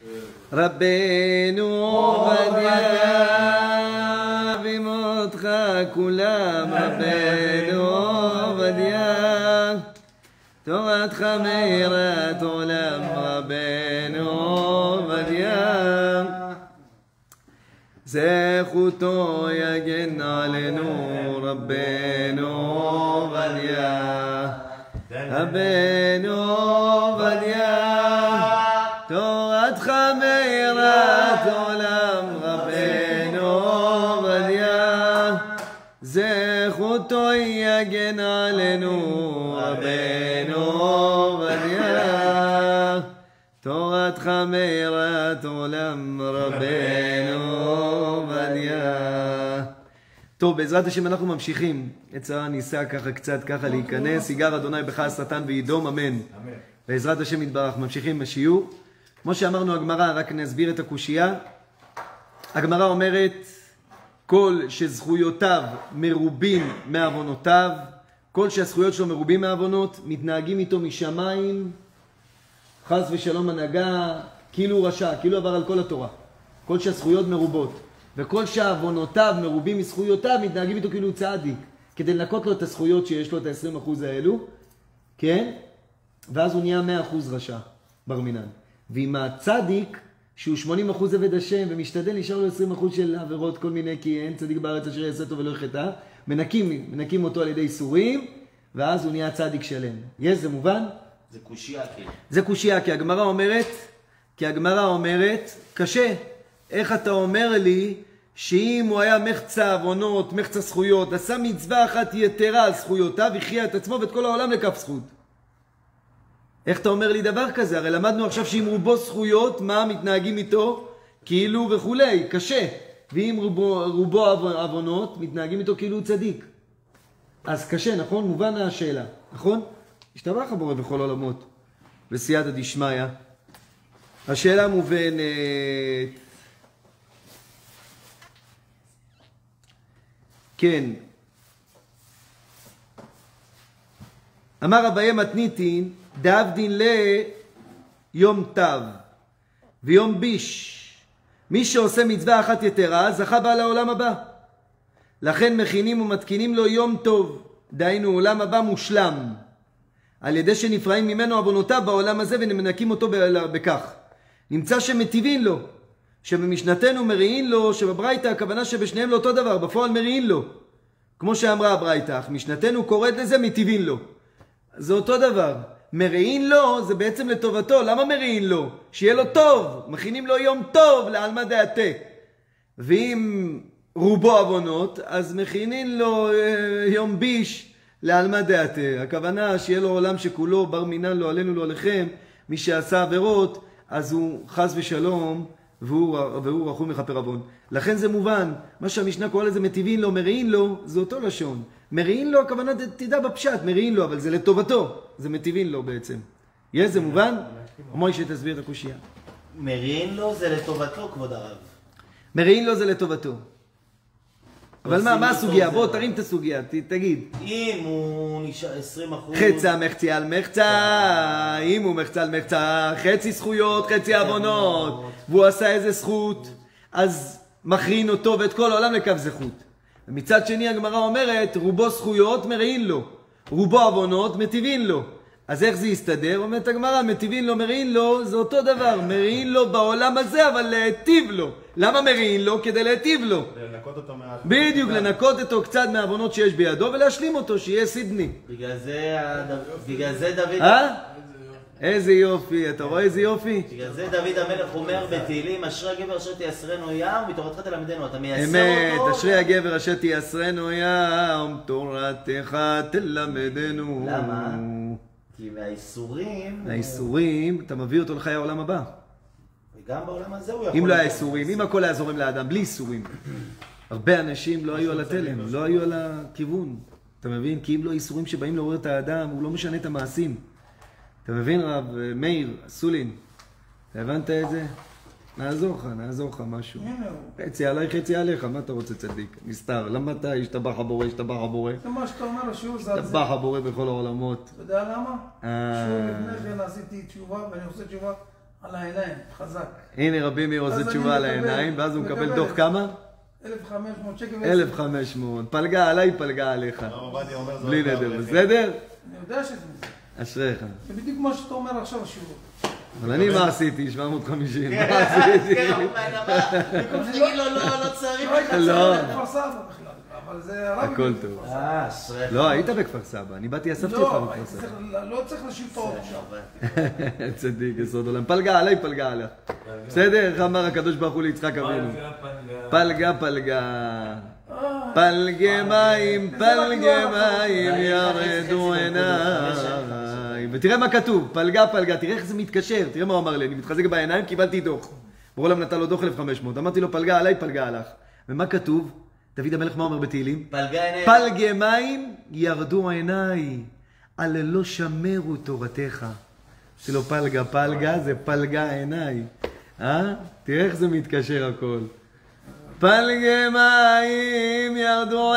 רבנו עובדיה במותך כולם, רבנו עובדיה תורתך מאירת עולם, רבנו עובדיה זכותו יגן עלינו, רבנו עובדיה רבנו עובדיה תורתך מאירת עולם, רבנו עובדיה זכותו יגן עלינו, רבנו עובדיה תורתך מאירת עולם, רבנו עובדיה. טוב, בעזרת השם אנחנו ממשיכים. יצא ניסה קצת להיכנס. יגר אדוני בך השטן וידום, אמן. בעזרת השם יתברך, ממשיכים בשיעור. כמו שאמרנו הגמרא, רק נסביר את הקושייה. הגמרא אומרת, כל שזכויותיו מרובים מעוונותיו, כל שהזכויות שלו מרובים מעוונות, מתנהגים איתו משמיים, חס ושלום הנהגה, כאילו הוא רשע, כאילו עבר על כל התורה. כל שהזכויות מרובות, וכל שהעוונותיו מרובים מזכויותיו, מתנהגים איתו כאילו הוא צדיק, כדי לנקות לו את הזכויות שיש לו, את ה-20% האלו, כן? ואז הוא נהיה 100% רשע, בר מינן. ועם הצדיק, שהוא 80% עבד השם, ומשתדל, נשאר לו 20% של עבירות, כל מיני, כי אין צדיק בארץ אשר יעשה טוב ולא יחטא, מנקים אותו על ידי איסורים, ואז הוא נהיה צדיק שלם. יש, זה מובן? זה קושיה, כן. זה קושיה, כי הגמרא אומרת, קשה. איך אתה אומר לי, שאם הוא היה מחצה עוונות, מחצה זכויות, עשה מצווה אחת יתרה על זכויותיו, יחיה את עצמו ואת כל העולם לכף זכות. איך אתה אומר לי דבר כזה? הרי למדנו עכשיו שאם רובו זכויות, מה מתנהגים איתו? כאילו וכולי, קשה. ואם רובו עוונות, מתנהגים איתו כאילו הוא צדיק. אז קשה, נכון? מובן השאלה, נכון? השתבח הבורא בכל עולמות, בסייעתא דשמיא. השאלה מובנת. כן. אמר אביי מתניתין, דאבדין ליום תו ויום ביש. מי שעושה מצווה אחת יתרה, זכה בה לעולם הבא. לכן מכינים ומתקינים לו יום טוב, דהיינו עולם הבא מושלם, על ידי שנפרעים ממנו עוונותיו בעולם הזה ונמנקים אותו בכך. נמצא שמטיבין לו, שבמשנתנו מריעים לו, שבברייתא הכוונה שבשניהם לא אותו דבר, בפועל מריעים לו. כמו שאמרה הברייתא, אך משנתנו קוראת לזה מטיבין לו. זה אותו דבר. מריעים לו זה בעצם לטובתו. למה מריעים לו? שיהיה לו טוב. מכינים לו יום טוב לעלמא דעתה. ואם רובו עוונות, אז מכינים לו יום ביש לעלמא דעתה. הכוונה שיהיה לו עולם שכולו בר מינן לא עלינו לא עליכם. מי שעשה עבירות, אז הוא חס ושלום, והוא רחום מכפר עוון. לכן זה מובן. מה שהמשנה קורא לזה מטיבין לו, מריעים לו, זה אותו לשון. מריעים לו, הכוונה תדע בפשט, מריעים לו, אבל זה לטובתו. זה מטיבין לו בעצם. יש, זה מובן? מוישה תסביר את הקושייה. מריעים לו זה לטובתו, כבוד הרב. מריעים לו זה לטובתו. אבל מה הסוגיה? בוא תרים את הסוגיה, תגיד. אם הוא נשאר 20%... חצה מחצה על מחצה, אם הוא מחצה על מחצה, חצי זכויות, חצי עוונות, והוא עשה איזה זכות, אז מכרין אותו ואת כל העולם לכף זכות. ומצד שני הגמרא אומרת, רובו זכויות מריעים לו, רובו עוונות מטיבין לו. אז איך זה יסתדר? אומרת הגמרא, מטיבין לו, מריעים לו, זה אותו דבר. מריעים לו בעולם הזה, אבל להטיב לו. למה מריעים לו? כדי להטיב לו. לנקות אותו מה... בדיוק, לנקות אותו קצת מהעוונות שיש בידו, ולהשלים אותו, שיהיה סידני. בגלל זה דוד... איזה יופי, אתה רואה איזה יופי? בגלל זה דוד המלך אומר בתהילים, אשרי הגבר אשר תייסרנו ים, מתורתך תלמדנו, אתה מייסר אותו... אמת, אשרי הגבר אשר תייסרנו ים, תורתך תלמדנו. למה? כי מהאיסורים... מהאיסורים, אתה מביא אותו לחיי העולם הבא. וגם בעולם הזה הוא יכול... אם לא היה איסורים, אם הכל היה זורם לאדם, בלי איסורים. הרבה אנשים לא היו על התלם, לא היו על הכיוון. אתה מבין? כי אם לא איסורים שבאים לעורר את האדם, הוא לא משנה את המעשים. אתה מבין רב מאיר, סולין? אתה הבנת את זה? נעזור לך משהו. חצי עליי, חצי עליך, מה אתה רוצה צדיק? נסתר, למה אתה השתבח הבורא, השתבח הבורא? זה מה שאתה אומר, השיעור זה על זה. השתבח הבורא בכל העולמות. אתה יודע למה? שיעור לפני כן עשיתי תשובה, ואני עושה תשובה, על העיניים, חזק. הנה רבי מאיר עושה תשובה על העיניים, ואז הוא מקבל דוח כמה? 1,500 שקל. 1,500. פלגה עליי, פלגה עליך. בלי נדר, בסדר? אני יודע שזה מזה. אשריך. זה בדיוק מה שאתה אומר עכשיו השיעור. אבל אני מה עשיתי? 750. מה עשיתי? כן, במקום שתגיד לו, לא צריך לך. לא. בכפר סבא בכלל, אבל זה הרב... הכל טוב. אשריך. לא, היית בכפר סבא. אני באתי, אספתי אותך בכפר סבא. לא צריך להשאיר את האור עכשיו. צדיק, יסוד עולם. פלגה עליי, פלגה עליך. בסדר? איך אמר הקדוש ברוך הוא ליצחק אבינו? פלגה, פלגה. פלגי מים, פלגי מים, ירדו עיניים. ותראה מה כתוב, פלגה, פלגה. תראה איך זה מתקשר. תראה מה הוא אמר לי. אני מתחזק בעיניים, קיבלתי דוח. ברולם נתן לו דוח 1,500. אמרתי לו, פלגה עליי, פלגה עליך. ומה כתוב? דוד המלך מה אומר בתהילים? פלגי מים ירדו עיניי, על לא שמרו תורתך. זה לא פלגה, פלגה, זה פלגה עיניי. תראה איך זה מתקשר הכל. פלגי מים ירדו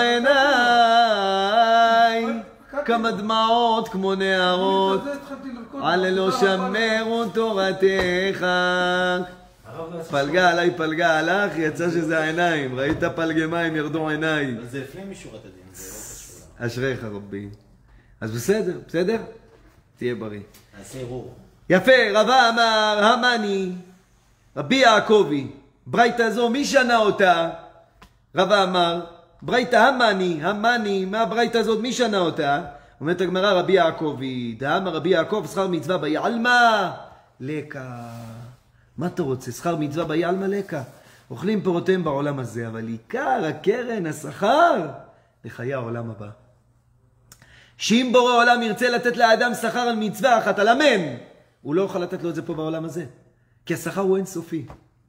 עיניי, כמה דמעות כמו נערות, על לא שמרו תורתך. פלגה עליי, פלגה עליך, יצא שזה העיניים. ראית פלגי מים ירדו עיניי. זה לפני משורת הדין, זה לא קשור. אשריך רבי. אז בסדר, בסדר? תהיה בריא. נעשה ערעור. יפה, רבא אמר, המני, רבי יעקבי, ברייתא זו, מי שנה אותה? רבא אמר, ברייתא המני, מה הברייתא הזאת, מי שנה אותה? אומרת הגמרא, רבי יעקבי, דאמר רבי יעקב, שכר מצווה ביעלמא לקה. מה אתה רוצה? שכר מצווה ביעלמא לקה. אוכלים פירותיהם בעולם הזה, אבל עיקר הקרן, השכר, לחיי העולם הבא. שאם בורא העולם ירצה לתת לאדם שכר על מצווה אחת, על אמן, הוא לא יוכל לתת לו את זה פה בעולם הזה. כי השכר הוא אינסופי.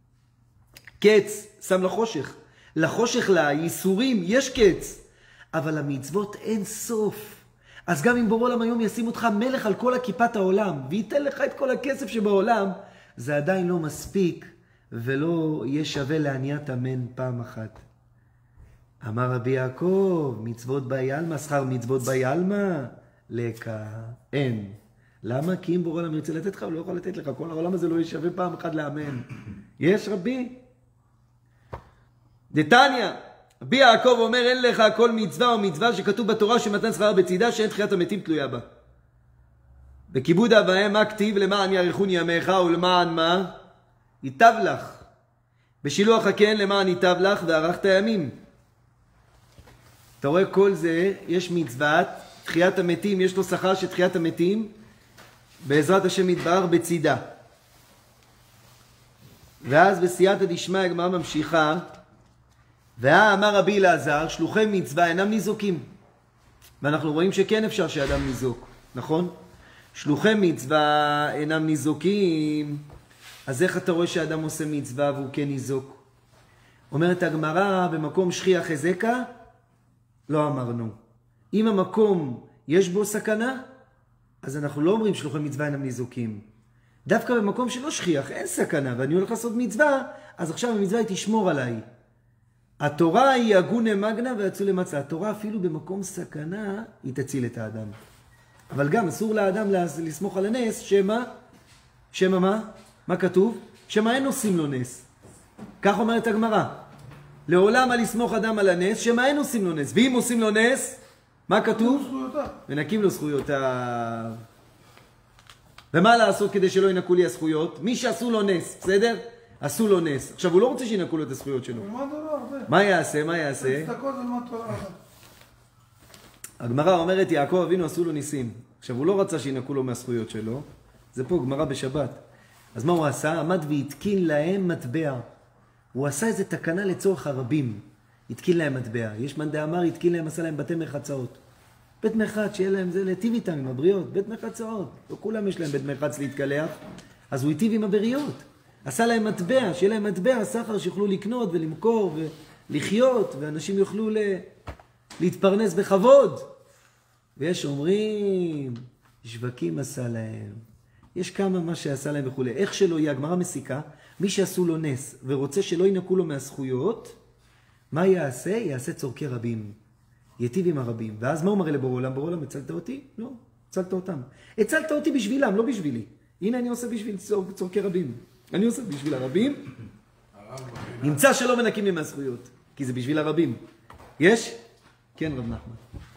קץ שם לחושך. לחושך, לייסורים, יש קץ. אבל המצוות אין סוף. אז גם אם בורא עולם היום ישים אותך מלך על כל הכיפת העולם, וייתן לך את כל הכסף שבעולם, זה עדיין לא מספיק, ולא יהיה שווה לעניית אמן פעם אחת. אמר רבי יעקב, מצוות ביעלמא, שכר מצוות ביעלמא, לקה, אין. למה? כי אם בורא עולם ירצה לתת לך, הוא לא יכול לתת לך. כל העולם הזה לא יהיה שווה פעם אחת לאמן. יש רבי? דתניא, רבי יעקב אומר, אין לך כל מצווה או מצווה שכתוב בתורה שמתן שכר בצידה, שאין תחיית המתים תלויה בה. בכיבוד אב ואם, מה כתיב? למען יאריכון ימיך ולמען מה? ייטב לך. בשילוח הקן למען ייטב לך וארכת ימים. אתה רואה כל זה, יש מצוות, תחיית המתים, יש לו שכר של תחיית המתים, בעזרת השם יתברך בצידה. ואז בסייעתא דשמיא הגמרא ממשיכה, אמר רבי אלעזר, שלוחי מצווה אינם ניזוקים. ואנחנו רואים שכן אפשר שאדם ניזוק, נכון? שלוחי מצווה אינם ניזוקים, אז איך אתה רואה שאדם עושה מצווה והוא כן ניזוק? אומרת הגמרא, במקום שכיח חזקה, לא אמרנו. אם המקום יש בו סכנה, אז אנחנו לא אומרים שלוחי מצווה אינם ניזוקים. דווקא במקום שלא שכיח, אין סכנה, ואני הולך לעשות מצווה, אז עכשיו המצווה היא תשמור עליי. התורה היא הגונה מגנה ויצאו למצה. התורה אפילו במקום סכנה, היא תציל את האדם. אבל גם אסור לאדם לסמוך על הנס, שמה מה? מה כתוב? שמה אין עושים לו נס. כך אומרת הגמרא. לעולם על לסמוך אדם על הנס, שמה אין עושים לו נס. ואם עושים לו נס, מה כתוב? מנקים לו זכויותיו. ומה לעשות כדי שלא ינקו לי הזכויות? מי שעשו לו נס, בסדר? עשו לו נס. עכשיו הוא לא רוצה שינקו לו את הזכויות שלו. מה יעשה? מה יעשה? הגמרא אומרת, יעקב אבינו עשו לו ניסים. עכשיו הוא לא רצה שינקו לו מהזכויות שלו. זה פה גמרא בשבת. אז מה הוא עשה? עמד והתקין להם מטבע. הוא עשה איזה תקנה לצורך הרבים. התקין להם מטבע. יש מאן דאמר, התקין להם, עשה להם בתי מרחצאות. בית מרחץ, שיהיה להם זה להיטיב איתם עם הבריות. בית מרחצאות. לא כולם יש להם בית מרחץ להתקלח. אז הוא היטיב עם הבריות. עשה להם מטבע, שיהיה להם מטבע, סחר שיוכלו לקנות ולמכור ולחיות, ואנשים יוכלו להתפרנס בכבוד. ויש אומרים, שווקים עשה להם. יש כמה מה שעשה להם וכו'. איך שלא יהיה, הגמרא מסיקה, מי שעשו לו נס ורוצה שלא ינקו לו מהזכויות, מה יעשה? יעשה צורכי רבים. יטיב עם הרבים. ואז מה הוא מראה לבורא עולם? בורא עולם, הצלת אותי? לא, הצלת אותם. הצלת אותי בשבילם, לא בשבילי. הנה אני עושה בשביל צורכי רבים. אני עושה בשביל הרבים. נמצא שלא מנקים לי מהזכויות, כי זה בשביל הרבים. יש? כן, רב נחמן.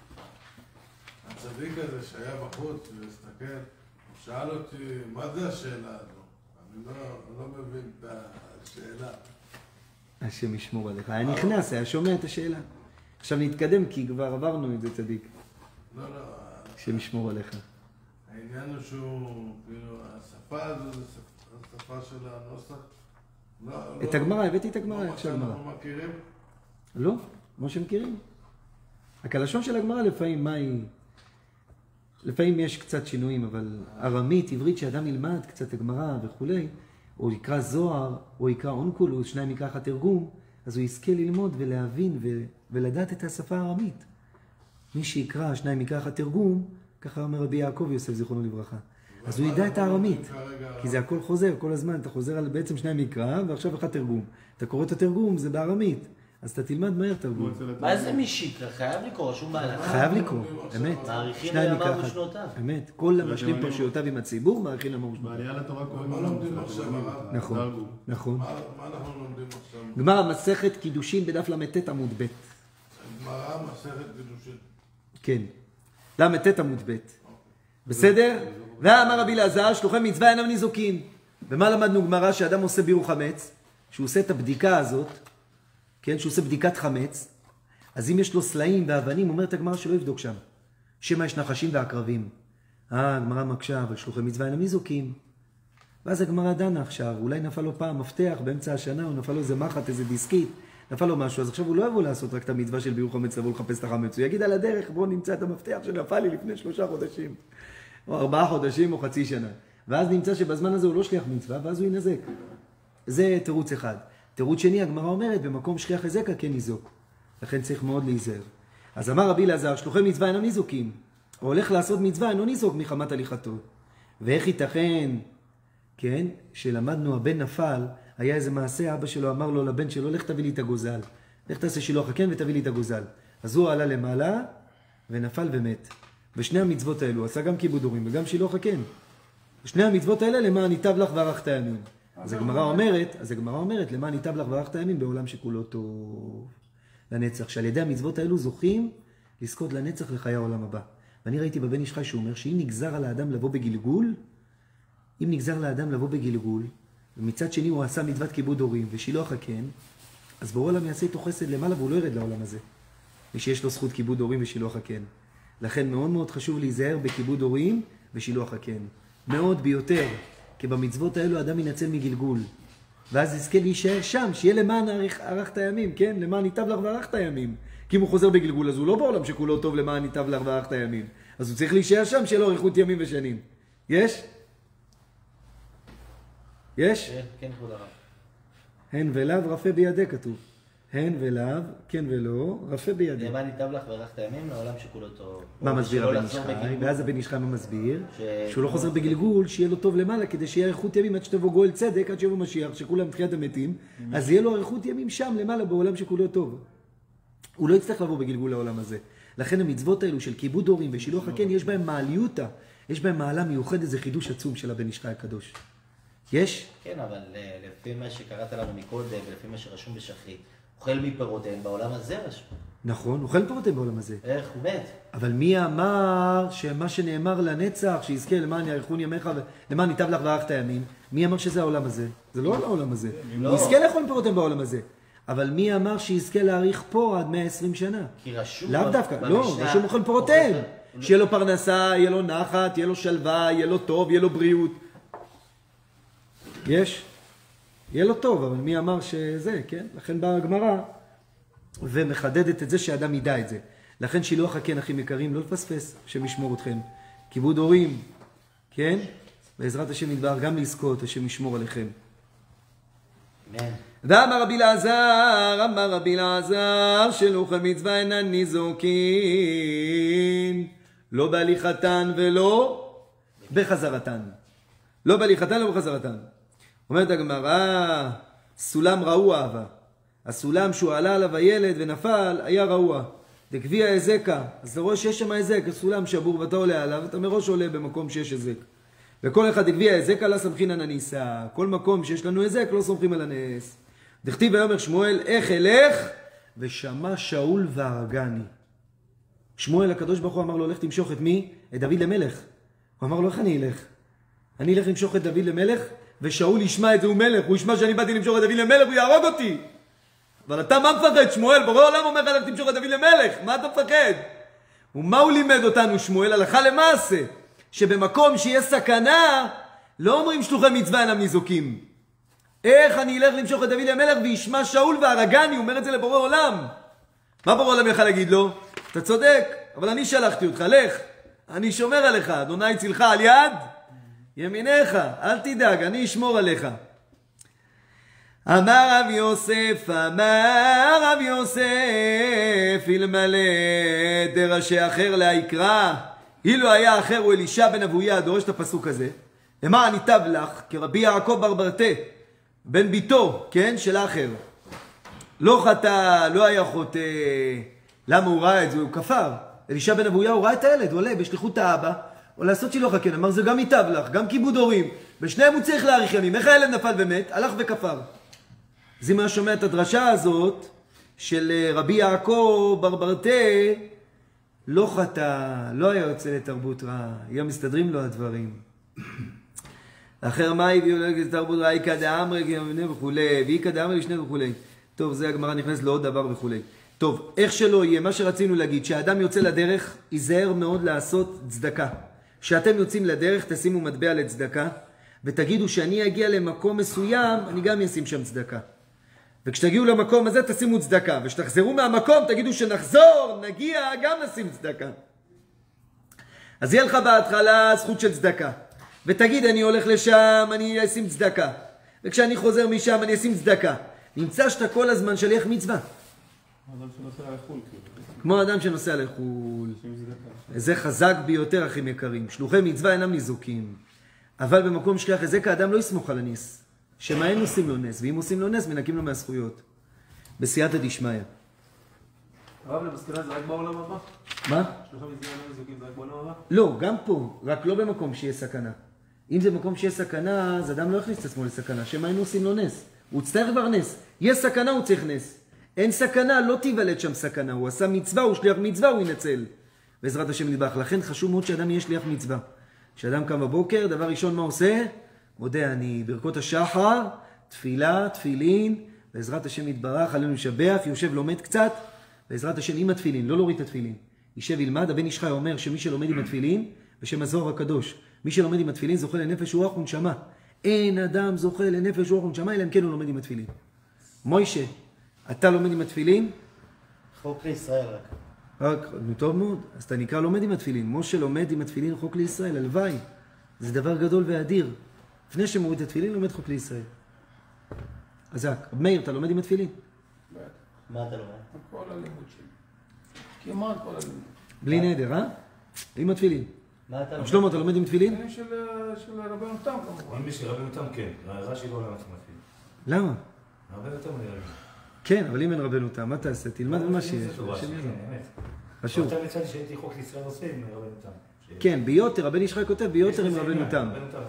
הצדיק הזה שהיה בחוץ והסתכל, הוא שאל אותי, מה זה השאלה הזו? אני לא מבין את השאלה. השם ישמור עליך. היה נכנס, היה שומע את השאלה. עכשיו נתקדם, כי כבר עברנו את זה, צדיק. לא. השם ישמור עליך. העניין הוא שהוא, כאילו, השפה הזו זה השפה של הנוסח. את הגמרא, הבאתי את הגמרא, איך שהגמרא. אנחנו מכירים? לא, כמו שמכירים. רק הלשון של הגמרא לפעמים, מה היא? לפעמים יש קצת שינויים, אבל ארמית, עברית, שאדם ילמד קצת הגמרא וכולי, או יקרא זוהר, או יקרא אונקולוס, שניים יקרא לך תרגום, אז הוא יזכה ללמוד ולהבין ולדעת את השפה הארמית. מי שיקרא, שניים יקרא לך תרגום, ככה אומר רבי יעקב יוסף, זיכרונו לברכה. אז הוא ידע את הארמית, כי זה הכל חוזר, כל הזמן, אתה חוזר על בעצם שניים יקרא, ועכשיו אחד תרגום. אתה קורא את התרגום, זה בארמית, אז אתה תלמד מהר תרגום. מה זה משיקרא? חייב לקרוא, שום בעיה. חייב לקרוא, אמת. מעריכים שניים לימיו יקרא ושנותיו. אמת. כל המשלים פרשיותיו עם הציבור, מעריכים לימיו ושנותיו. בעלייה לתורה קוראים מה לומדים עכשיו? נכון, נכון. מה אנחנו לומדים עכשיו? גמרא מסכת קידושין בדף ל"ט עמוד ב'. גמרא מסכת קידושין. כן. ל"ט עמוד ב'. בסדר? ואמר רבי אלעזר, שלוחי מצווה אינם ניזוקים. ומה למדנו גמרא? שאדם עושה ביעור חמץ, שהוא עושה את הבדיקה הזאת, כן? שהוא עושה בדיקת חמץ, אז אם יש לו סלעים ואבנים, אומרת הגמרא שלא יבדוק שם. שמא יש נחשים ועקרבים. הגמרא מקשה, אבל שלוחי מצווה אינם ניזוקים. ואז הגמרא דנה עכשיו, אולי נפל לו פעם מפתח באמצע השנה, או נפל לו איזה מחט, איזה דיסקית, נפל לו משהו, אז עכשיו הוא לא יבוא לעשות רק את המצווה של ביעור חמץ, לבוא לחפש את החמץ, הוא יגיד על הדרך, בוא נמצא את המפתח שנפל לי לפני 3 חודשים, או 4 חודשים, או חצי שנה. ואז נמצא שבזמן הזה הוא לא שליח מצווה, ואז הוא ינזק. זה תירוץ אחד. תירוץ שני, הגמרא אומרת, במקום שליח הזקה כן ניזוק. לכן צריך מאוד להיזהר. אז אמר רבי אלעזר, שלוחי מצווה אינם ניזוקים. הוא הולך לעשות מצווה, אינו ניזוק מחמת הליכתו. ואיך ייתכן, כן, שלמדנו הבן נפל, היה איזה מעשה, אבא שלו אמר לו לבן שלו, לך תביא לי את הגוזל. לך תעשה שילוח הקן ותביא לי את הגוזל. אז הוא עלה למעלה ונפל ומת. בשני המצוות האלו, עשה גם כיבוד הורים וגם שילוח הקן. בשני המצוות האלה, למען ייטב לך וארכת ימים. אז הגמרא אומרת, למען ייטב לך וארכת ימים בעולם שכולו טוב. לנצח, שעל ידי המצוות האלו זוכים לזכות לנצח לחיי העולם הבא. ואני ראיתי בבן איש חי שהוא אומר שאם נגזר על האדם לבוא בגלגול, ומצד שני הוא עשה מצוות כיבוד הורים ושילוח הקן, אז בורא עולם יעשה איתו חסד למעלה והוא לא ירד לעולם הזה. מי שיש לו זכות כיבוד הורים ושילוח הקן. לכן מאוד מאוד חשוב להיזהר בכיבוד הורים ושילוח הקן. מאוד ביותר, כי במצוות האלו האדם ינצל מגלגול. ואז יזכה להישאר שם, שיהיה למען ערכת הימים, כן? למען ייטב לך וערכת הימים. כי אם הוא חוזר בגלגול, אז הוא לא בעולם שכולו טוב למען ייטב לך וערכת הימים. אז הוא צריך להישאר שם, שיהיה לו אריכות ימים ושנים. יש? יש? כן, כבוד הרב. הן ולאו רפה בידי כתוב. הן ולאו, כן ולא, רפה בידי. למען ייטב לך וערכת הימים לעולם שכולו טוב. מה מסביר הבן איש חי? ואז הבן איש חי מה מסביר? שהוא לא חוזר בגלגול, שיהיה לו טוב למעלה, כדי שיהיה אריכות ימים עד שתבוא גואל צדק, עד שיבוא משיח, שכולם תחיית המתים, אז יהיה לו אריכות ימים שם למעלה בעולם שכולו טוב. הוא לא יצטרך לבוא בגלגול לעולם הזה. לכן המצוות האלו של כיבוד הורים ושילוח הקן, יש בהם מעליותה, יש בהם מעלה מיוחדת, זה חידוש עצום של הבן איש חי הקדוש. יש? כן, אבל לפי מה שקראת לנו מקודם, ולפי מה שרשום בשחרית, אוכל מפירותיהם בעולם הזה רשום. נכון, אוכל פירותיהם בעולם הזה. איך הוא מת? אבל מי אמר שמה שנאמר לנצח, שיזכה למען יאריכון ימיך ולמען ייטב לך וארכת הימים, מי אמר שזה העולם הזה? זה לא העולם הזה. הוא יזכה לאכול פירותיהם בעולם הזה. אבל מי אמר שיזכה להאריך פה עד 120 שנה? כי רשום לאו דווקא, לא, רשום אוכל פירותיהם. שיהיה לו פרנסה, יהיה לו נחת, יהיה לו שלווה, יהיה לו טוב, יהיה לו בריאות. יש? יהיה לו טוב, אבל מי אמר שזה, כן? לכן באה הגמרא ומחדדת את זה שאדם ידע את זה. לכן שילוח הקן, אחים יקרים, לא לפספס, השם ישמור אתכם. כיבוד הורים, כן? בעזרת השם ידבר גם לזכות, השם ישמור עליכם. אמן. ואמר רבי אלעזר, שלוחי מצווה אינן ניזוקין, לא בהליכתן ולא בחזרתן. לא בהליכתן, לא בחזרתן. אומרת הגמרא, סולם רעוע אהבה. הסולם שהוא עלה עליו הילד ונפל, היה רעוע. דגביע הזקה. אז אתה רואה שיש שם הזק, הסולם שבור ואתה עולה עליו, אתה מראש עולה במקום שיש הזק. וכל אחד הגביע היזק עלה סמכינן הניסה. כל מקום שיש לנו היזק לא סומכים על הנס. דכתיב ויאמר שמואל איך אלך ושמע שאול והרגני. שמואל הקדוש ברוך הוא אמר לו לך תמשוך את מי? את דוד למלך. הוא אמר לו איך אני אלך? אני אלך למשוך את דוד למלך ושאול ישמע את זה הוא מלך. הוא ישמע שאני באתי למשוך את דוד למלך הוא יהרוג אותי. אבל אתה מה מפחד שמואל? בורא עולם אומר לך תמשוך את דוד למלך. מה אתה מפחד? ומה הוא לימד אותנו שמואל? הלכה למעשה. שבמקום שיש סכנה לא אומרים שלוחי מצווה אינם ניזוקים. איך אני אלך למשוך את דוד למלך וישמע שאול והרגני? הוא אומר את זה לבורא עולם. מה בורא עולם יכל להגיד לו? אתה צודק, אבל אני שלחתי אותך, לך. אני שומר עליך, אדוני צילך על יד ימיניך, אל תדאג, אני אשמור עליך. אמר רב יוסף, אלמלא דרשי אחר להיקרא, אילו היה אחר הוא אלישע בן אבויה, דורש את הפסוק הזה. למען ייטב לך, כרבי יעקב ברברתה, בן ביתו, כן, של האחר. לא חטא, לא היה חוטא. למה הוא ראה את זה? הוא כפר. אלישע בן אבויה, הוא ראה את הילד, הוא עולה בשליחות האבא, או לעשות שילוח הקן, אמר זה גם ייטב לך, גם כיבוד הורים. בשניהם הוא צריך להאריך ימים. איך הילד נפל ומת? הלך וכפר. אז אם היה שומע את הדרשה הזאת של רבי יעקב ברברתה, לא חטא, לא היה יוצא לתרבות רעה, גם מסתדרים לו הדברים. אחר מה הביאו לתרבות רעה, איקא דאמרי וכולי, ואיקא דאמרי לשני וכולי. טוב, זה הגמרא נכנס לעוד דבר וכולי. טוב, איך שלא יהיה, מה שרצינו להגיד, שהאדם יוצא לדרך, ייזהר מאוד לעשות צדקה. כשאתם יוצאים לדרך, תשימו מטבע לצדקה, ותגידו שאני אגיע למקום מסוים, אני גם אשים שם צדקה. וכשתגיעו למקום הזה, תשימו צדקה. וכשתחזרו מהמקום, תגידו שנחזור, נגיע, גם נשים צדקה. אז יהיה לך בהתחלה זכות של צדקה. ותגיד, אני הולך לשם, אני אשים צדקה. וכשאני חוזר משם, אני אשים צדקה. נמצא שאתה כל הזמן שליח מצווה. אדם שנוסע לחול. כמו אדם שנוסע לחול. זה חזק ביותר, אחים יקרים. שלוחי מצווה אינם ניזוקים. אבל במקום שליח היזק, האדם לא יסמוך על הניס. שמה אין עושים לו נס, ואם עושים לו נס, מנקים לו מהזכויות. בסייעתא דשמיא. הרב למזכירה זה רק בעולם הבא? מה? שלוחי מצווה אינם ניזוקים זה רק בעולם הבא? לא, גם פה, רק לא במקום שיש סכנה. אם זה מקום שיש סכנה, אז אדם לא יכניס את עצמו לסכנה. שמה אין עושים לו נס. הוא צריך כבר נס. יש סכנה, הוא צריך נס. אין סכנה, לא תיוולד שם סכנה. הוא עשה מצווה, הוא שליח מצווה, הוא ינצל. בעזרת השם נדבך. לכן חשוב מאוד שאדם יהיה שליח מצווה. כשאדם קם בבוקר, דבר ראשון מה עושה? מודה אני, ברכות השחר, תפילה, תפילין, בעזרת השם יתברך, עלינו לשבח, יושב לומד קצת, בעזרת השם עם התפילין, לא להוריד את התפילין. יישב ילמד, הבן איש חי אומר שמי שלומד עם התפילין, בשם הזוהר הקדוש, מי שלומד עם התפילין זוכה לנפש רוח ונשמה. אין אדם זוכה לנפש רוח ונשמה, אלא אם כן הוא לומד עם התפילין. מוישה, אתה לומד עם התפילין? חוק לישראל רק. טוב מאוד, אז אתה נקרא לומד עם התפילין. משה לומד עם התפילין חוק לישראל, הלוואי. זה דבר גדול ואדיר. לפני שמוריד את התפילין, לומד חוק לישראל. חזק. מאיר, אתה לומד עם התפילין? מה אתה לומד? כל הלימוד שלי. כמעט כל הלימוד. בלי נדר, אה? עם התפילין. מה אתה לומד? שלמה, אתה לומד עם תפילין? אני של רבנו תם כמובן. אם יש רבנו תם, כן. רש"י לא למד מתאים. למה? רבנו תם אני רבנו. כן, אבל אם אין רבנו תם, מה תעשה? תלמד במה שיש. חשוב. אתה מצאתי שהייתי חוק לישראל עושה עם רבנו תם. כן, ביותר, הבן איש חי כותב ביותר עם רבנו תם. רבנו תם,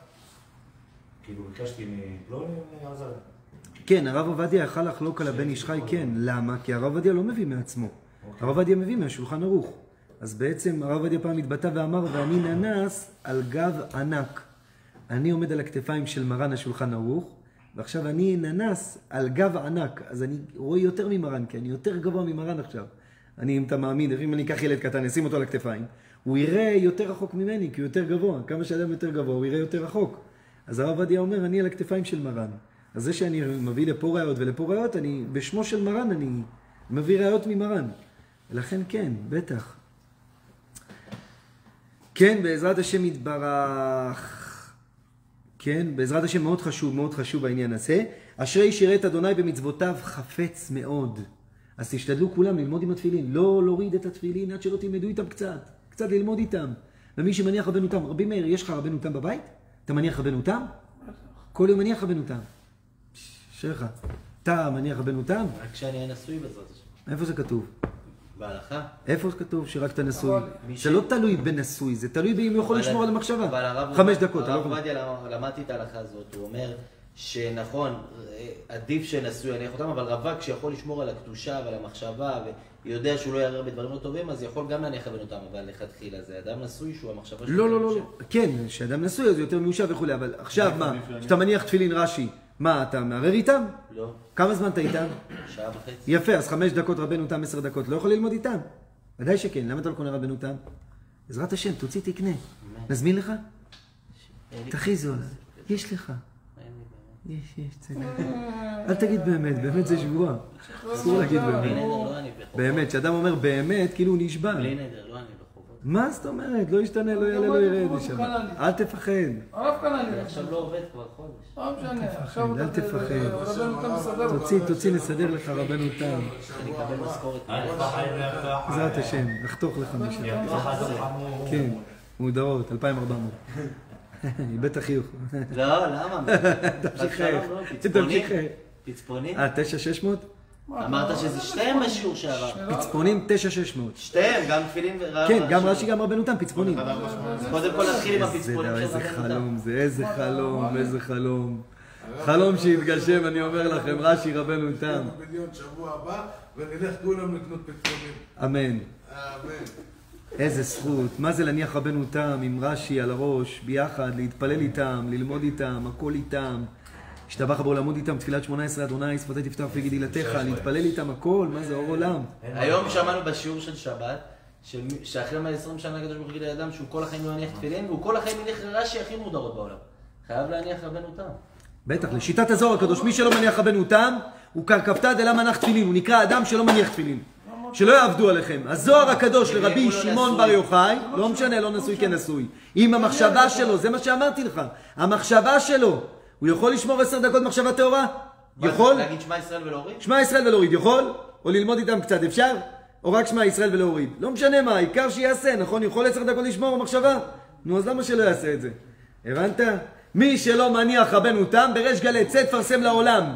כאילו ביקשתי לא עזר. כן, הרב עובדיה יכל לחלוק על הבן איש חי, כן. למה? כי הרב עובדיה לא מביא מעצמו. הרב עובדיה מביא מהשולחן ערוך. אז בעצם הרב עובדיה פעם התבטא ואמר, ואני ננס על גב ענק. אני עומד על הכתפיים של מרן השולחן ערוך, ועכשיו אני ננס על גב ענק. אז אני רואה יותר ממרן, כי אני יותר גבוה ממרן עכשיו. אני, אם אתה מאמין, אם אני אקח ילד קטן, אשים אותו על הכתפיים, הוא יראה יותר רחוק ממני, כי הוא יותר גבוה. כמה שאדם יותר גבוה, הוא יראה יותר רחוק. אז הרב עובדיה אומר, אני על הכתפיים של מרן. אז זה שאני מביא לפה ראיות ולפה ראיות, אני, בשמו של מרן אני מביא ראיות ממרן. ולכן כן, בטח. כן, בעזרת השם יתברך. כן, בעזרת השם מאוד חשוב העניין הזה. אשרי שירת אדוני במצוותיו חפץ מאוד. אז תשתדלו כולם ללמוד עם התפילין. לא להוריד את התפילין עד שלא תלמדו איתם קצת ללמוד איתם. ומי שמניח רבנו תם, רבי מאיר, יש לך רבנו תם בבית? אתה מניח רבנו תם? כל יום מניח רבנו תם. שלך. אתה מניח רבנו תם? רק כשאני אהיה נשוי בעזרת השם. איפה זה כתוב? בהלכה? איפה כתוב שרק אתה נשוי? אבל זה לא תלוי בנשוי, זה תלוי באם הוא יכול לשמור על המחשבה. אבל הרב 5 דקות, הרב עובדיה, למדתי את ההלכה הזאת, הוא אומר שנכון, עדיף שנשוי יניח אותם, אבל רווק שיכול לשמור על הקדושה ועל המחשבה, ויודע שהוא לא יערער בדברים לא טובים, אז יכול גם להניח לבנותם, אבל לכתחילה זה אדם נשוי שהוא המחשבה שלו. לא, כן, שאדם נשוי אז הוא יותר מיושב וכולי, אבל עכשיו מה, כשאתה מניח תפילין רש"י, מה, אתה מערער איתם? לא, כמה זמן אתה איתם? שעה וחצי. יפה, אז 5 דקות רבנו תם 10 דקות, לא יכול ללמוד איתם? ודאי שכן, למה אתה לא קונה רבנו תם? בעזרת השם, תוציא תקנה. נזמין לך? תכריזו, יש לך. יש, צדק. אל תגיד באמת, באמת זה שבועה. אסור להגיד בלי באמת. נדר לא אני בחובות. באמת, כשאדם אומר באמת, כאילו הוא נשבע. בלי נדר לא אני בחובות. מה זאת אומרת? לא ישתנה, לא יעלה, לא ירד. אל תפחד. הרב קנה לי. אני עכשיו לא עובד כבר חודש. לא משנה, עכשיו אל תפחד. רבנו תם מסדר אותך. תוציא, נסדר לך רבנו תם. אני אקבל משכורת. בעזרת השם, נחתוך לך משם. כן, מודעות, 2,400. איבד החיוך. לא, למה? תמשיך. פצפונים? פצפונים? 9,600? אמרת שזה שתיהם בשיעור שעבר. פצפונים 9,600. שתיהם, גם תפילין ורב. כן, גם רש"י, גם רבנו תם, פצפונים. קודם כל נתחיל עם הפצפונים של איזה רבנו תם. חלום זה, איזה חלום, איזה חלום. חלום שהתגשם, אני אומר לכם, רש"י רבנו תם. בדיון שבוע הבא, ונלך כולם לקנות פטרונים. אמן. אמן. איזה זכות, מה זה להניח רבנו תם עם רש"י על הראש, ביחד, להתפלל איתם, ללמוד איתם, הכל איתם. השתבח בו לעמוד איתם, תפילת 18 אדוני, שפתי תפתח פי גדילתך, להתפלל איתם הכל, מה זה אור עולם. היום שמענו בשיעור של שבת, שאחרי 120 שנה הקדוש ברוך הוא גילה לאדם שהוא כל החיים לא יניח תפילין, והוא כל החיים יניח רש"י הכי מודרות בעולם. חייב להניח רבנו תם. בטח, לשיטת הזוהר הקדוש, מי שלא מניח רבנו תם, הוא קרקפתא דלא מניח תפילין, הוא נקרא אדם שלא מניח תפילין. שלא יעבדו עליכם. הזוהר הקדוש לרבי שמעון בר יוחאי, לא משנה, לא נשוי כנשוי. עם המחשבה שלו, זה מה שאמרתי לך. המחשבה שלו, הוא יכול לשמור 10 דקות מחשבה טהורה? יכול? להגיד שמע ישראל ולהוריד? שמע ישראל ולהוריד, יכול? או ללמוד איתם קצת, אפשר? או רק שמע ישראל ולהוריד? לא משנה מה, העיקר שיעשה, נכון? יכול 10 דקות לשמור מחשבה? נו, אז למה שלא יעשה את זה? הבנת? מי שלא מניח רבנו תם, בריש גלי צא תפרסם לעולם.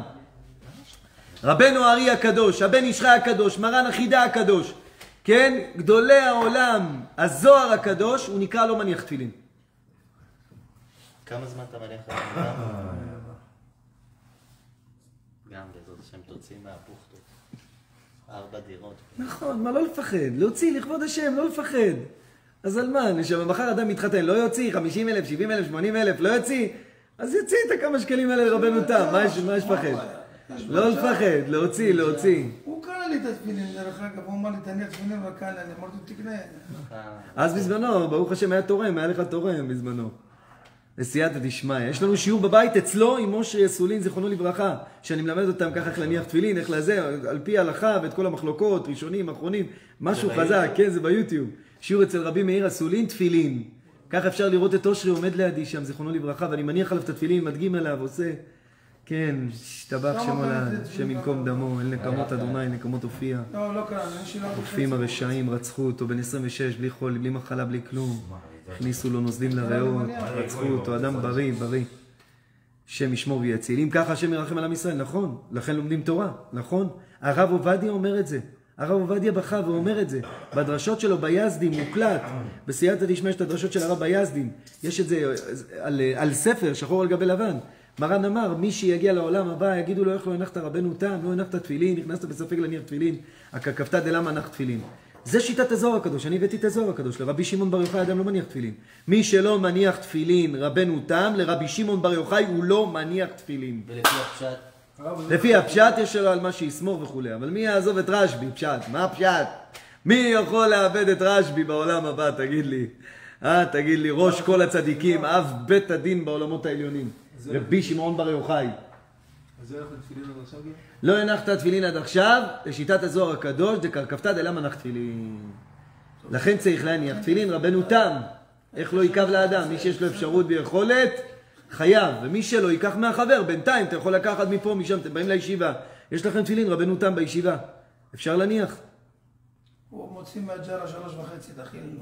רבנו הארי הקדוש, הבן איש חי הקדוש, מרן החידה הקדוש, כן? גדולי העולם, הזוהר הקדוש, הוא נקרא לא מניח תפילין. כמה זמן אתה מניח רבנו תם? גם בעזרת השם תוציא מהפוכטות. 4 דירות. נכון, מה לא לפחד? להוציא לכבוד השם, לא לפחד. אז על מה? נשמע, מחר אדם מתחתן, לא יוציא 50,000, 70,000, 80,000, לא יוציא? אז יוציא את הכמה שקלים האלה לרבנו תם, מה יש לפחד? לא לפחד, להוציא. הוא קנה לי את התפילין, דרך אגב, הוא אמר לי, תניח תפילין וקנה לי, אמרתי, תקנה. אז בזמנו, ברוך השם, היה תורם, היה לך תורם בזמנו. לסייעתא דשמיא. יש לנו שיעור בבית אצלו עם משה יסולין, זיכרונו לברכה, שאני מלמד אותם ככה איך להניח תפילין, איך לזה, על פי ההלכה ואת כל המחלוקות, ראשונים, אחרונים, משהו חזק, כן, זה ביוטיוב. שיעור אצל רבי מאיר יסולין, תפילין. ככה אפשר לראות את אושרי עומד לידי שם, זיכרונו לברכה, ואני מניח עליו את התפילין, מדגים עליו, עושה, כן, השתבח שמו לעד, שם ינקום דמו, אל נקמות אדוני, נקמות הופיע. לא קרה, אני שאלה הופים הרשעים, רצחו אותו בן 26, בלי חול, בלי מחלה, בלי כלום. הכניסו לו נוזלים לריאות, רצחו אותו, אדם בריא. שם ישמור ויציל. אם ככה השם ירחם על עם ישראל, נכון, לכן לומדים תורה, נכון. הרב עובדיה אומר את זה. הרב עובדיה בכה ואומר את זה. בדרשות שלו ביזדים מוקלט, בסייעתא דשמיא את הדרשות של הרב ביזדים. יש את זה על ספר, שחור על גבי לבן. מרן אמר, מי שיגיע לעולם הבא, יגידו לו איך לא הנחת רבנו תם, לא הנחת תפילין, נכנסת בספק להניח תפילין, הקרקפתא דלמה הנחת תפילין. זה שיטת הזוהר הקדוש, אני הבאתי את הזוהר הקדוש, לרבי שמעון בר יוחאי אדם לא מניח תפילין. מי שלא מניח תפילין רבנו תם, לרבי שמעון בר יוחאי הוא לא מניח תפילין. ולפי הפשט? לפי הפשט יש לו על מה שיסמור וכולי, אבל מי יעזוב את רשב"י, פשט? מה הפשט? מי יכול לאבד את רשב"י בעולם הבא, תגיד לי? תגיד לי, ראש כל הצדיקים, אב בית הדין בעולמות העליונים. רבי שמעון בר יוחאי. אז זה הולך לתפילין עד עכשיו? לא הנחת תפילין עד עכשיו, לשיטת הזוהר הקדוש, דקרקפתא דלמה הנחת תפילין. לכן צריך להניח תפילין רבנו תם. איך לא יקב לאדם? מי שיש לו אפשרות ויכולת, חייב. ומי שלא ייקח מהחבר, בינתיים אתה יכול לקחת מפה, משם, אתם באים לישיבה. יש לכם תפילין רבנו תם בישיבה. אפשר להניח? הוא מוציא מהג'רה 3.5, תכין לו.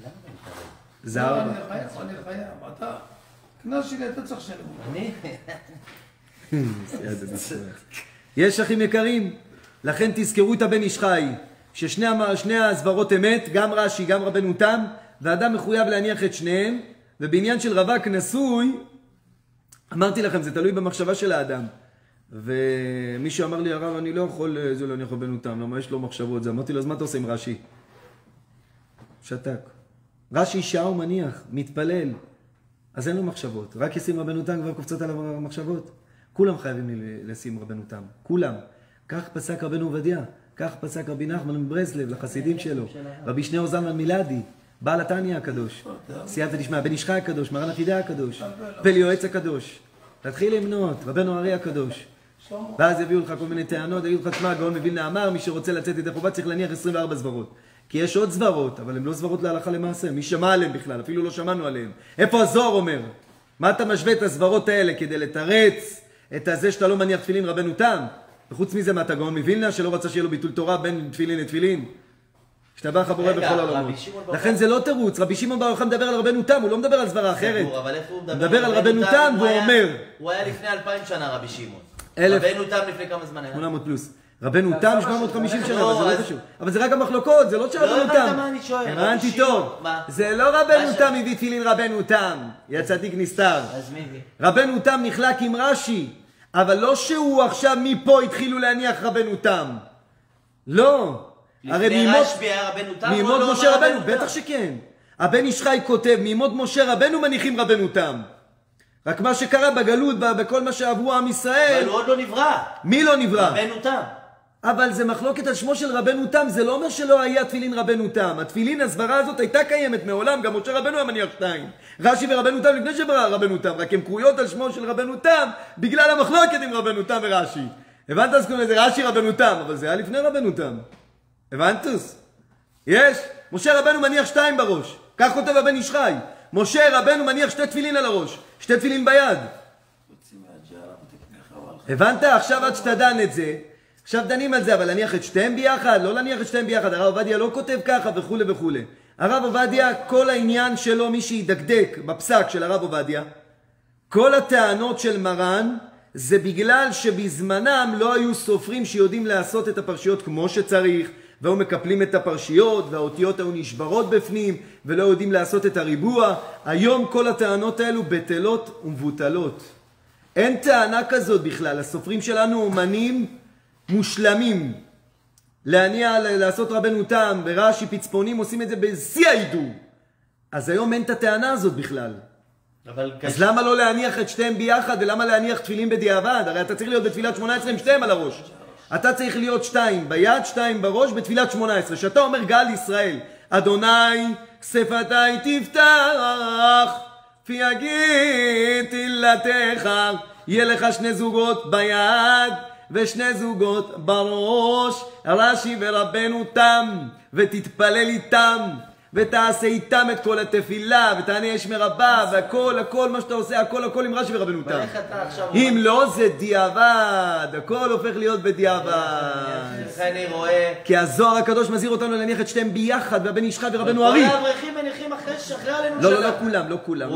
זה 4. אני חייב. אתה, כנס שלי, אתה צריך שלם. אני? יש אחים יקרים, לכן תזכרו את הבן איש חי, ששני הסברות אמת, גם רש"י, גם רבנו תם, ואדם מחויב להניח את שניהם, ובעניין של רווק נשוי, אמרתי לכם, זה תלוי במחשבה של האדם. ומישהו אמר לי, הרב, אני לא יכול זה להניח רבנו תם, למה יש לו מחשבות זה? אמרתי לו, אז מה אתה עושה עם רש"י? שתק. רש"י שעה הוא מניח, מתפלל, אז אין לו מחשבות. רק ישים רבנו תם כבר קופצות על המחשבות. כולם חייבים לשים רבנו תם, כולם. כך פסק רבנו עובדיה, כך פסק רבי נחמן מברסלב לחסידים שלו, רבי שניאור זלמן מילדי, בעל התניא הקדוש, סייעתא דשמיא, בן איש חי הקדוש, מרן החידה הקדוש, פלי יועץ הקדוש. תתחיל למנות, רבנו ארי הקדוש. ואז יביאו לך כל מיני טענות, יגידו לך, תשמע, הגאון מווילנה אמר, מי שרוצה לצאת ידי חובה צריך להניח 24 סברות. כי יש עוד סברות, אבל הן לא סברות להלכה למעשה. מי שמע עליהן בכלל? אפילו לא שמענו עליהן. איפה הזוהר אומר? מה אתה משווה את הסברות האלה כדי לתרץ את הזה שאתה לא מניח תפילין רבנו תם? וחוץ מזה, מה אתה גאון מווילנה שלא רצה שיהיה לו ביטול תורה בין תפילין לתפילין? השתבח הבורא בכל העולמות. לכן זה לא תירוץ. רבי שמעון בר יוחאי מדבר על רבנו תם, הוא לא מדבר על סברה אחרת. הוא מדבר על רבנו תם והוא אומר... הוא היה לפני 2000 שנה רבי שמעון. רבנו תם לפני כמה זמן היה? 800 פלוס. רבנו תם 750 שנה, אבל זה לא קשור. אבל זה רק המחלוקות, זה לא שרבנו תם. לא הבנת מה אני שואל. הבנתי טוב. זה לא רבנו תם הביא תפילין רבנו תם. יא צדיק נסתר. אז מי הביא? רבנו תם נחלק עם רש"י, אבל לא שהוא עכשיו מפה התחילו להניח רבנו תם. לא. לפני רשב"י היה רבנו תם? מימות משה רבנו, בטח שכן. הבן איש חי כותב, מימות משה רבנו מניחים רבנו תם. רק מה שקרה בגלות, בכל מה שעברו עם ישראל... אבל הוא עוד לא נברא. מי לא נברא? רבנו תם. אבל זה מחלוקת על שמו של רבנו תם, זה לא אומר שלא היה תפילין רבנו תם. התפילין, הסברה הזאת הייתה קיימת מעולם, גם משה רבנו היה מניח 2. רש"י ורבנו תם לפני שברא רבנו תם, רק הם קרויות על שמו של רבנו תם, בגלל המחלוקת עם רבנו תם ורש"י. הבנת אז קוראים לזה רש"י רבנו תם, אבל זה היה לפני רבנו תם. הבנתוס? יש? משה רבנו מניח 2 בראש. כך כותב הבן איש חי. משה רבנו מניח 2 תפילין על הראש. 2 תפילין ביד. הבנת? עכשיו עד שאתה דן את זה, עכשיו דנים על זה, אבל להניח את שתיהם ביחד? לא להניח את שתיהם ביחד. הרב עובדיה לא כותב ככה וכו' וכו'. הרב עובדיה, כל העניין שלו, מי שידקדק בפסק של הרב עובדיה, כל הטענות של מרן, זה בגלל שבזמנם לא היו סופרים שיודעים לעשות את הפרשיות כמו שצריך, והיו מקפלים את הפרשיות, והאותיות היו נשברות בפנים, ולא יודעים לעשות את הריבוע. היום כל הטענות האלו בטלות ומבוטלות. אין טענה כזאת בכלל. הסופרים שלנו אומנים מושלמים. לעשות רבנו תם, ורש"י פצפונים עושים את זה בשיא ההידור. אז היום אין את הטענה הזאת בכלל. אז למה לא להניח את שתיהם ביחד, ולמה להניח תפילין בדיעבד? הרי אתה צריך להיות בתפילת 18 עם שתיהם על הראש. אתה צריך להיות 2 ביד, 2 בראש, בתפילת 18. שאתה אומר גאל ישראל, אדוני שפתי תפתח, פי יגיד תהילתך, יהיה לך 2 זוגות ביד, ו2 זוגות בראש, רש"י ורבנו תם, ותתפלל איתם, ותעשה איתם את כל התפילה, ותענה יש מרבה, והכל, הכל מה שאתה עושה, הכל עם רש"י ורבנו תם. אם לא זה דיעבד, הכל הופך להיות בדיעבד. אני רואה... כי הזוהר הקדוש מזהיר אותנו להניח את שתיהם ביחד, והבן איש חי ורבנו ארי. כל האברכים מניחים אחרי עלינו שנה. לא כולם, לא כולם.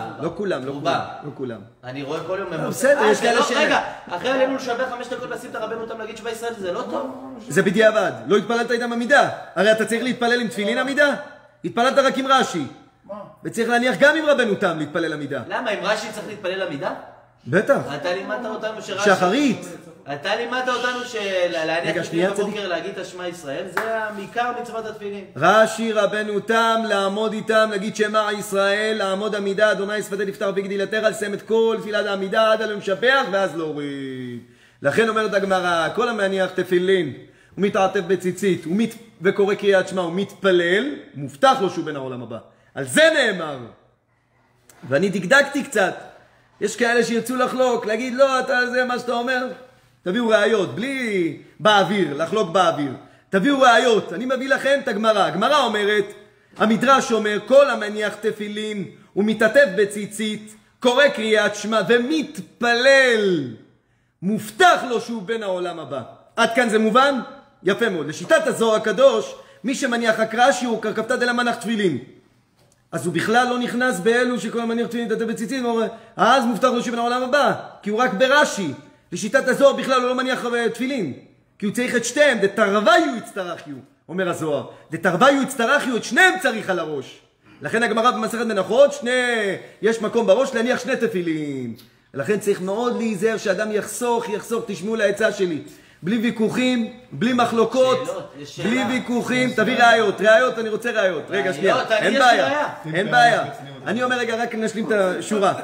לא כולם. אני רואה כל יום... בסדר, יש כאלה ש... רגע, אחרי עלינו לשבח 5 דקות לשים את הרבנו תם להגיד שבה ישראל זה לא טוב? זה בדיעבד. לא התפללת איתם עמידה. הרי אתה צריך להתפלל עם תפילין עמידה? התפללת רק עם רש"י. וצריך להניח גם עם רבנו תם להתפלל עמידה. למה? עם רש"י צריך להתפלל עמידה? בטח. אתה לימדת אותנו שרש"י... שחרית. אתה לימדת אותנו שלהניח תפילין בבוקר להגיד את שמע ישראל, זה מעיקר מצוות התפילין. רש"י רבנו תם, לעמוד איתם, להגיד שמע ישראל, לעמוד עמידה, אדוני שפתי תפתח בגדילתך, לסיים את כל תפילת העמידה עד עליהם לשבח ואז להוריד. לכן אומרת הגמרא, כל המניח תפילין, הוא מתעטף בציצית, וקורא קריאת שמע, הוא מתפלל, מובטח לו שהוא בן העולם הבא. על זה נאמר. ואני דקדקתי קצת. יש כאלה שירצו לחלוק, להגיד לא, זה מה שאתה אומר. תביאו ראיות, בלי באוויר, לחלוק באוויר. תביאו ראיות, אני מביא לכם את הגמרא. הגמרא אומרת, המדרש אומר, כל המניח תפילין, הוא מתעטף בציצית, קורא קריאת שמע ומתפלל. מובטח לו שהוא בן העולם הבא. עד כאן זה מובן? יפה מאוד. לשיטת הזוהר הקדוש, מי שמניח רק רש"י הוא כרקפתא דלמניח תפילין. אז הוא בכלל לא נכנס באלו שכל המניח תפילין מתעטף בציצית, אז מובטח לו שהוא בן העולם הבא, כי הוא רק ברש"י. לשיטת הזוהר בכלל הוא לא מניח תפילין, כי הוא צריך את שתיהם, דתרוויו יצטרכיו. אומר הזוהר. דתרוויו הצטרכיו, את שניהם צריך על הראש. לכן הגמרא במסכת מנחות, יש מקום בראש להניח שני תפילין. ולכן צריך מאוד להיזהר שאדם יחסוך, תשמעו לעצה שלי. בלי ויכוחים, בלי מחלוקות, בלי ויכוחים, תביא ראיות, אני רוצה ראיות. רגע, שנייה, אין בעיה. אני אומר רגע, רק נשלים את השורה.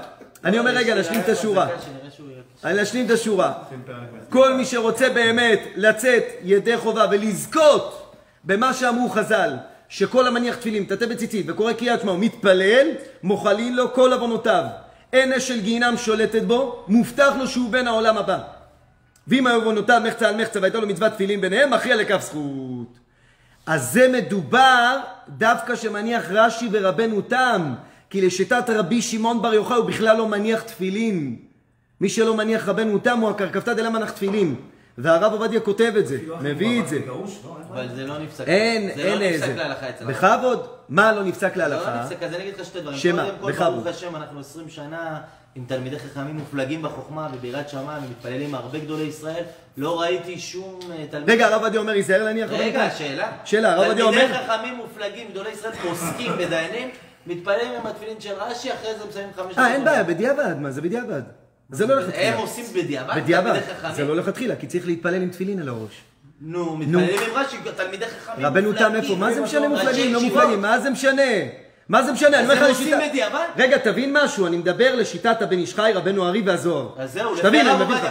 נשלים את השורה. כל מי שרוצה באמת לצאת ידי חובה ולזכות במה שאמרו חז"ל, שכל המניח תפילין, תתה בציצית וקורא קריאת שמע מתפלל, מוחלין לו כל עוונותיו. אין אש של גיהינם שולטת בו, מובטח לו שהוא בן העולם הבא. ואם עוונותיו מחצה על מחצה והייתה לו מצוות תפילין ביניהם, מכריע לכף זכות. אז זה מדובר דווקא שמניח רש"י ורבנו תם, כי לשיטת רבי שמעון בר יוחאי הוא בכלל לא מניח תפילין. מי שלא מניח רבנו תם הוא הקרקפתא דלא מניח תפילין. והרב עובדיה כותב את זה, מביא את זה. אבל זה לא נפסק. אין להלכה אצלנו. בכבוד? מה לא נפסק להלכה? זה לא נפסק, אז אני אגיד לך שתי דברים. שמה? קודם כל, ברוך השם, אנחנו 20 שנה עם תלמידי חכמים מופלגים בחוכמה וביראת שמיים ומתפללים הרבה גדולי ישראל. לא ראיתי שום תלמיד... רגע, הרב עובדיה אומר, ייזהר להניח רבנו תם. רגע, שאלה. הרב עובדיה אומר... תלמידי חכמים מופלגים, גדולי ישראל פוסקים בדיינים, מתפללים עם התפילין של רש"י, אחרי זה מסיימים 5 דקות. אין בעיה, בדיעבד, מה זה בדיעבד? זה לא לכתחילה. הם עושים בדיעבד? בדיעבד, זה לא לכתחילה, כי צריך להתפלל עם תפילין על הראש. נו, מתפללים עם רש"י, תלמידי חכמים רבנו תם איפה? מה זה משנה מופלגים, לא מופלגים? מה זה משנה? מה זה משנה? אז הם עושים בדיעבד? רגע, תבין משהו, אני מדבר לשיטת הבן איש חי, רבנו הארי והזוהר. אז זהו, שתבין,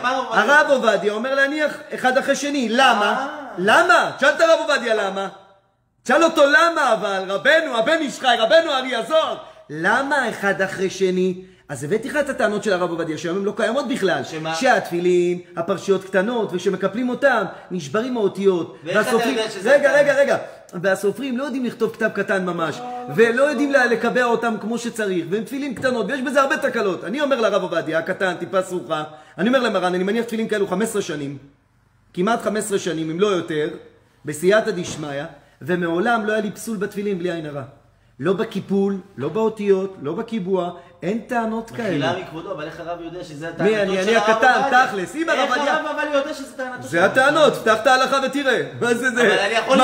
הרב עובדיה אומר להניח אחד אחרי שני. למה? למה? תשאל את הרב עובדיה למה. תשאל אותו למה, אבל רבנו, הבן איש חי, רבנו הארי הזוהר. למה אחד אחרי שני? אז הבאתי לך את הטענות של הרב עובדיה, שהיום הן לא קיימות בכלל. שהתפילין, הפרשיות קטנות, וכשמקפלים אותם, נשברים האותיות. ואיך אתה יודע שזה... רגע. והסופרים לא יודעים לכתוב כתב קטן ממש, ולא יודעים לקבע אותם כמו שצריך, והם תפילין קטנות, ויש בזה הרבה תקלות. אני אומר לרב עובדיה, הקטן, טיפה סרוחה, אני אומר למרן, אני מניח תפילין כאלו 15 שנים, כמעט 15 שנים, אם לא יותר, בסייעתא דשמיא, ומעולם לא היה לי פסול בתפילין בלי עין הרע. לא בקיפול, לא באותיות, לא בקיבוע, אין טענות כאלה. מחילה מכבודו, אבל איך הרב יודע שזה הטענתות של הרב אני הקטן, תכלס, אם הרב איך הרב אבל יודע שזה טענתות זה הטענות, פתח את ההלכה ותראה. מה זה זה? מה,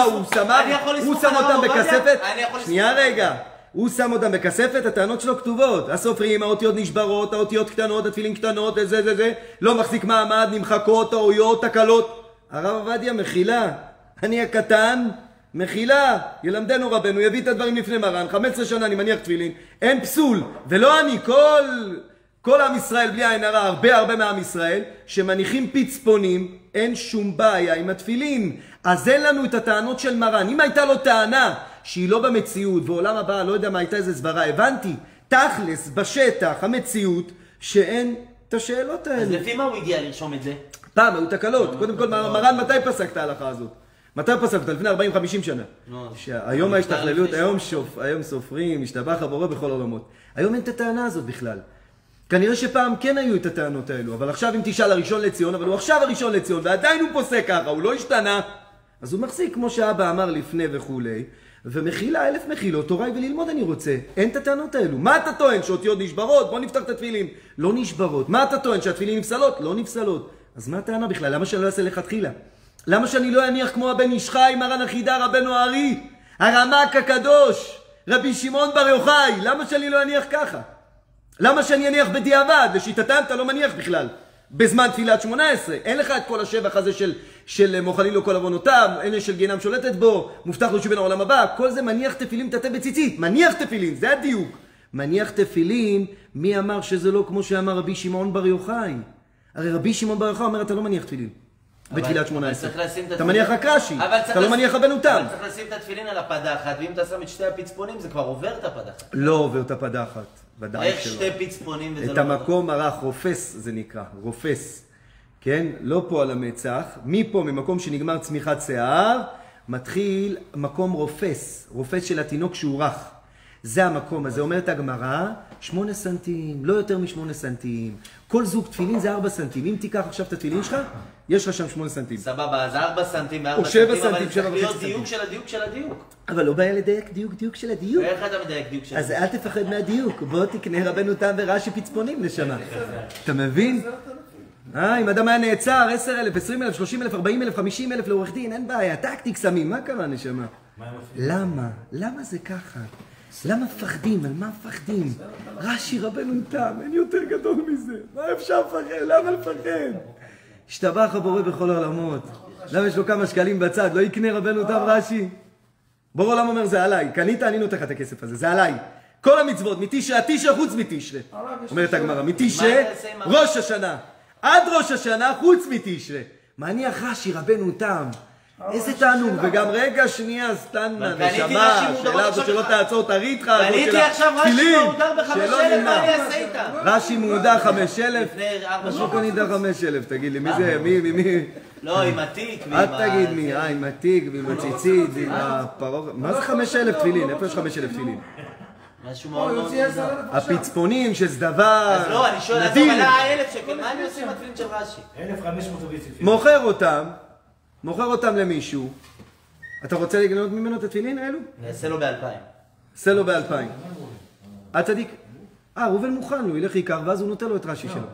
הוא שם אותם בכספת? שנייה רגע. הוא שם אותם בכספת, הטענות שלו כתובות. הסופרים, האותיות נשברות, האותיות קטנות, התפילין קטנות, זה. לא מחזיק מעמד, נמחקות, האויות, תקלות. הרב עובדיה מחילה. אני הקטן. מחילה, ילמדנו רבנו, יביא את הדברים לפני מרן, 15 שנה אני מניח תפילין, אין פסול, ולא אני, כל עם ישראל בלי עין הרע, הרבה מעם ישראל, שמניחים פצפונים, אין שום בעיה עם התפילין. אז אין לנו את הטענות של מרן. אם הייתה לו טענה שהיא לא במציאות, ועולם הבא, לא יודע מה הייתה איזה סברה, הבנתי, תכלס, בשטח, המציאות, שאין את השאלות האלה. אז לפי מה הוא הגיע לרשום את זה? פעם, היו תקלות. קודם כל, מרן, מתי פסק את ההלכה הזאת? מתי פסקת? לפני 40-50 שנה. היום ההשתכללות, היום סופרים, משתבח הבורא בכל העולמות. היום אין את הטענה הזאת בכלל. כנראה שפעם כן היו את הטענות האלו, אבל עכשיו אם תשאל הראשון לציון, אבל הוא עכשיו הראשון לציון, ועדיין הוא פוסק ככה, הוא לא השתנה, אז הוא מחזיק כמו שאבא אמר לפני וכולי, ומחילה 1000 מחילות, תוראי וללמוד אני רוצה. אין את הטענות האלו. מה אתה טוען? שאותיות נשברות? בוא נפתח את התפילין. לא נשברות. מה אתה טוען? שהתפילין נפסלות? לא נפסלות. אז מה הטענה בכלל? למה שאני לא אעשה לכתחילה? למה שאני לא אניח כמו הבן איש חי, מרן החידה, רבנו הארי, הרמ"ק הקדוש, רבי שמעון בר יוחאי? למה שאני לא אניח ככה? למה שאני אניח בדיעבד? לשיטתם אתה לא מניח בכלל. בזמן תפילת 18, אין לך את כל השבח הזה של מוחלין לו כל עוונותיו, אין של גיהינם שולטת בו, מובטח לו שבן העולם הבא, כל זה מניח תפילין תתה בציצית, מניח תפילין, זה הדיוק. מניח תפילין, מי אמר שזה לא כמו שאמר רבי שמעון בר יוחאי? הרי רבי שמעון בר יוחאי אומר אתה לא מניח תפילין. בתפילת 18. אתה מניח רק רש"י, אתה לא מניח רבנו תם. אבל צריך לשים את התפילין על הפדחת, ואם אתה שם את שתי הפצפונים זה כבר עובר את הפדחת. לא עובר את הפדחת, ודאי שלא. איך שתי פצפונים וזה לא... את המקום הרך, רופס זה נקרא, רופס. כן? לא פה על המצח, מפה ממקום שנגמר צמיחת שיער, מתחיל מקום רופס, רופס של התינוק שהוא רך. זה המקום הזה, אומרת הגמרא, 8 סנטים, לא יותר מ8 סנטים. כל זוג תפילין זה 4 סנטים. אם תיקח עכשיו את התפילין שלך, יש לך שם 8 סנטים. סבבה, אז 4 סנטים ו4 או 7 סנטים, אבל סנטים, צריך להיות דיוק של הדיוק של הדיוק. אבל לא בעיה לדייק דיוק של הדיוק. ואיך אתה מדייק דיוק של הדיוק? אז אל תפחד מהדיוק, בוא תקנה רבנו תם ורש"י פצפונים לשנה. אתה מבין? אם אדם היה נעצר 10,000, 20,000, 30,000, 40,000, 50,000 לעורך דין, אין בעיה, טקטיק שמים, מה קרה נשמה? למה? למה זה ככה? למה מפחדים? על מה מפחדים? רש"י רבנו תם, אין יותר גדול מזה. מה אפשר לפחד? למה לפחד? השתבח הבורא בכל העולמות. למה יש לו כמה שקלים בצד? לא יקנה רבנו תם רש"י? בורא עולם אומר, זה עליי. קנית, אני נותן לך את הכסף הזה, זה עליי. כל המצוות, מתשרה, תשרה חוץ מתשרה. אומרת הגמרא, מתשרה, ראש השנה. עד ראש השנה חוץ מתשרה. מניח רש"י רבנו תם. איזה תענוג, וגם רגע שנייה סטנדה, נשמה, שאלה הזאת שלא תעצור, תראי איתך, קניתי עכשיו רש"י מהודר ב5,000, מה אני אעשה איתה? רש"י מהודר 5,000? משהו קנית 5,000, תגיד לי, מי זה, מי? לא, עם התיק ועם אל תגיד מי, עם התיק ועם הציצית ועם הפרור... מה זה 5,000 תפילין? איפה יש 5,000 תפילין? משהו מאוד מאוד מוזר. הפצפונים שזה דבר... אז לא, אני שואל, אז עלה 1,000 שקל, מה אני עושה עם התפילין של רש"י? 1,500 תפילין. מוכר אותם למישהו. אתה רוצה לגנות ממנו את התפילין האלו? נעשה לו ב2,000. עשה לו ב2,000. הצדיק... ראובן מוכן, הוא ילך ייקח ואז הוא נותן לו את רש"י שלו.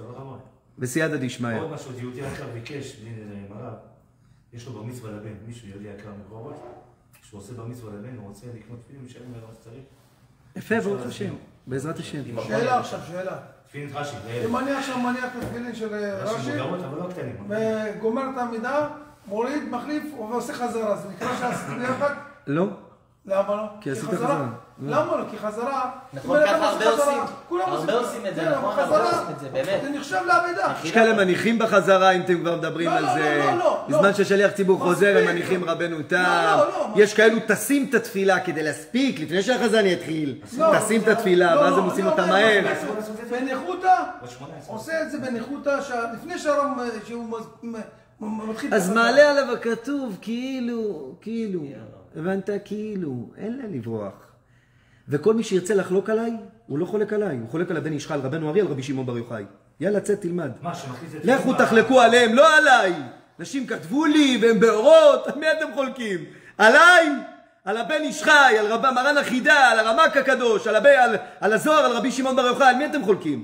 בסייעתא דשמיא. עוד משהו, יהודי יקר ביקש, מרב, יש לו בר מצווה לבן, מישהו יהודי יקר מרחובות, כשהוא עושה בר מצווה לבן, הוא רוצה לקנות תפילין, משלם לו מה שצריך. יפה, ברוך השם, בעזרת השם. שאלה עכשיו, שאלה. תפילין רש"י, אם אני עכשיו מניח את התפילין של רש"י, אבל לא קטנים. וגומר את העמידה, מוריד, מחליף, ועושה חזרה, זה נקרא שעשיתי ביחד? לא. למה לא? כי עשית חזרה. למה לא? כי חזרה... נכון, ככה הרבה עושים. הרבה עושים את זה, נכון? הרבה עושים את זה, באמת. זה נחשב לעמידה. יש כאלה מניחים בחזרה, אם אתם כבר מדברים על זה. בזמן ששליח ציבור חוזר, הם מניחים רבנו תם. יש כאלו תשים את התפילה כדי להספיק, לפני שהחזן יתחיל. תשים את התפילה, ואז הם עושים אותה מהר. בניחותא, עושה את זה בניחותא, לפני שהוא מתחיל... אז מעלה עליו הכתוב, כאילו, הבנת? כאילו, אין לה לברוח. וכל מי שירצה לחלוק עליי, הוא לא חולק עליי, הוא חולק על הבן איש חי, על רבנו ארי, על רבי שמעון בר יוחאי. יאללה, צא, תלמד. לכו תחלקו עליהם, לא עליי. נשים כתבו לי, והם באורות, על מי אתם חולקים? עליי? על הבן איש חי, על רב מרן החידה, על הרמ"ק הקדוש, על הזוהר, על רבי שמעון בר יוחאי, על מי אתם חולקים?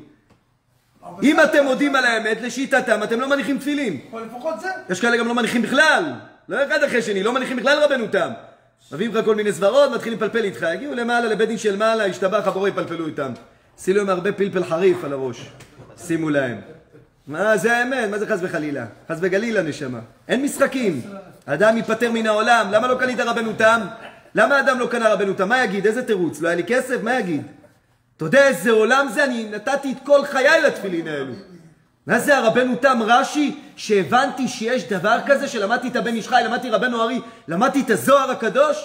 אם אתם מודים על האמת, לשיטתם, אתם לא מניחים תפילין. אבל לפחות זה. יש כאלה גם לא מניחים בכלל. לא אחד אחרי שני, לא מניחים בכלל רבנו תם. מביאים לך כל מיני סברות, מתחילים לפלפל איתך. הגיעו למעלה, לבית דין של מעלה, השתבח הבורא, יפלפלו איתם. עשי להם הרבה פלפל חריף על הראש. שימו להם. מה זה האמת? מה זה חס וחלילה? חס וגלילה נשמה. אין משחקים. האדם ייפטר מן העולם. למה לא קנית רבנו תם? למה האדם לא קנה רבנו תם? מה יגיד? איזה תירוץ? לא היה לי כסף? מה יגיד? אתה יודע איזה עולם זה? אני נתתי את כל חיי לתפילין האלו. מה זה הרבנו תם רש"י? שהבנתי שיש דבר כזה, שלמדתי את הבן איש חי, למדתי רבנו ארי, למדתי את הזוהר הקדוש?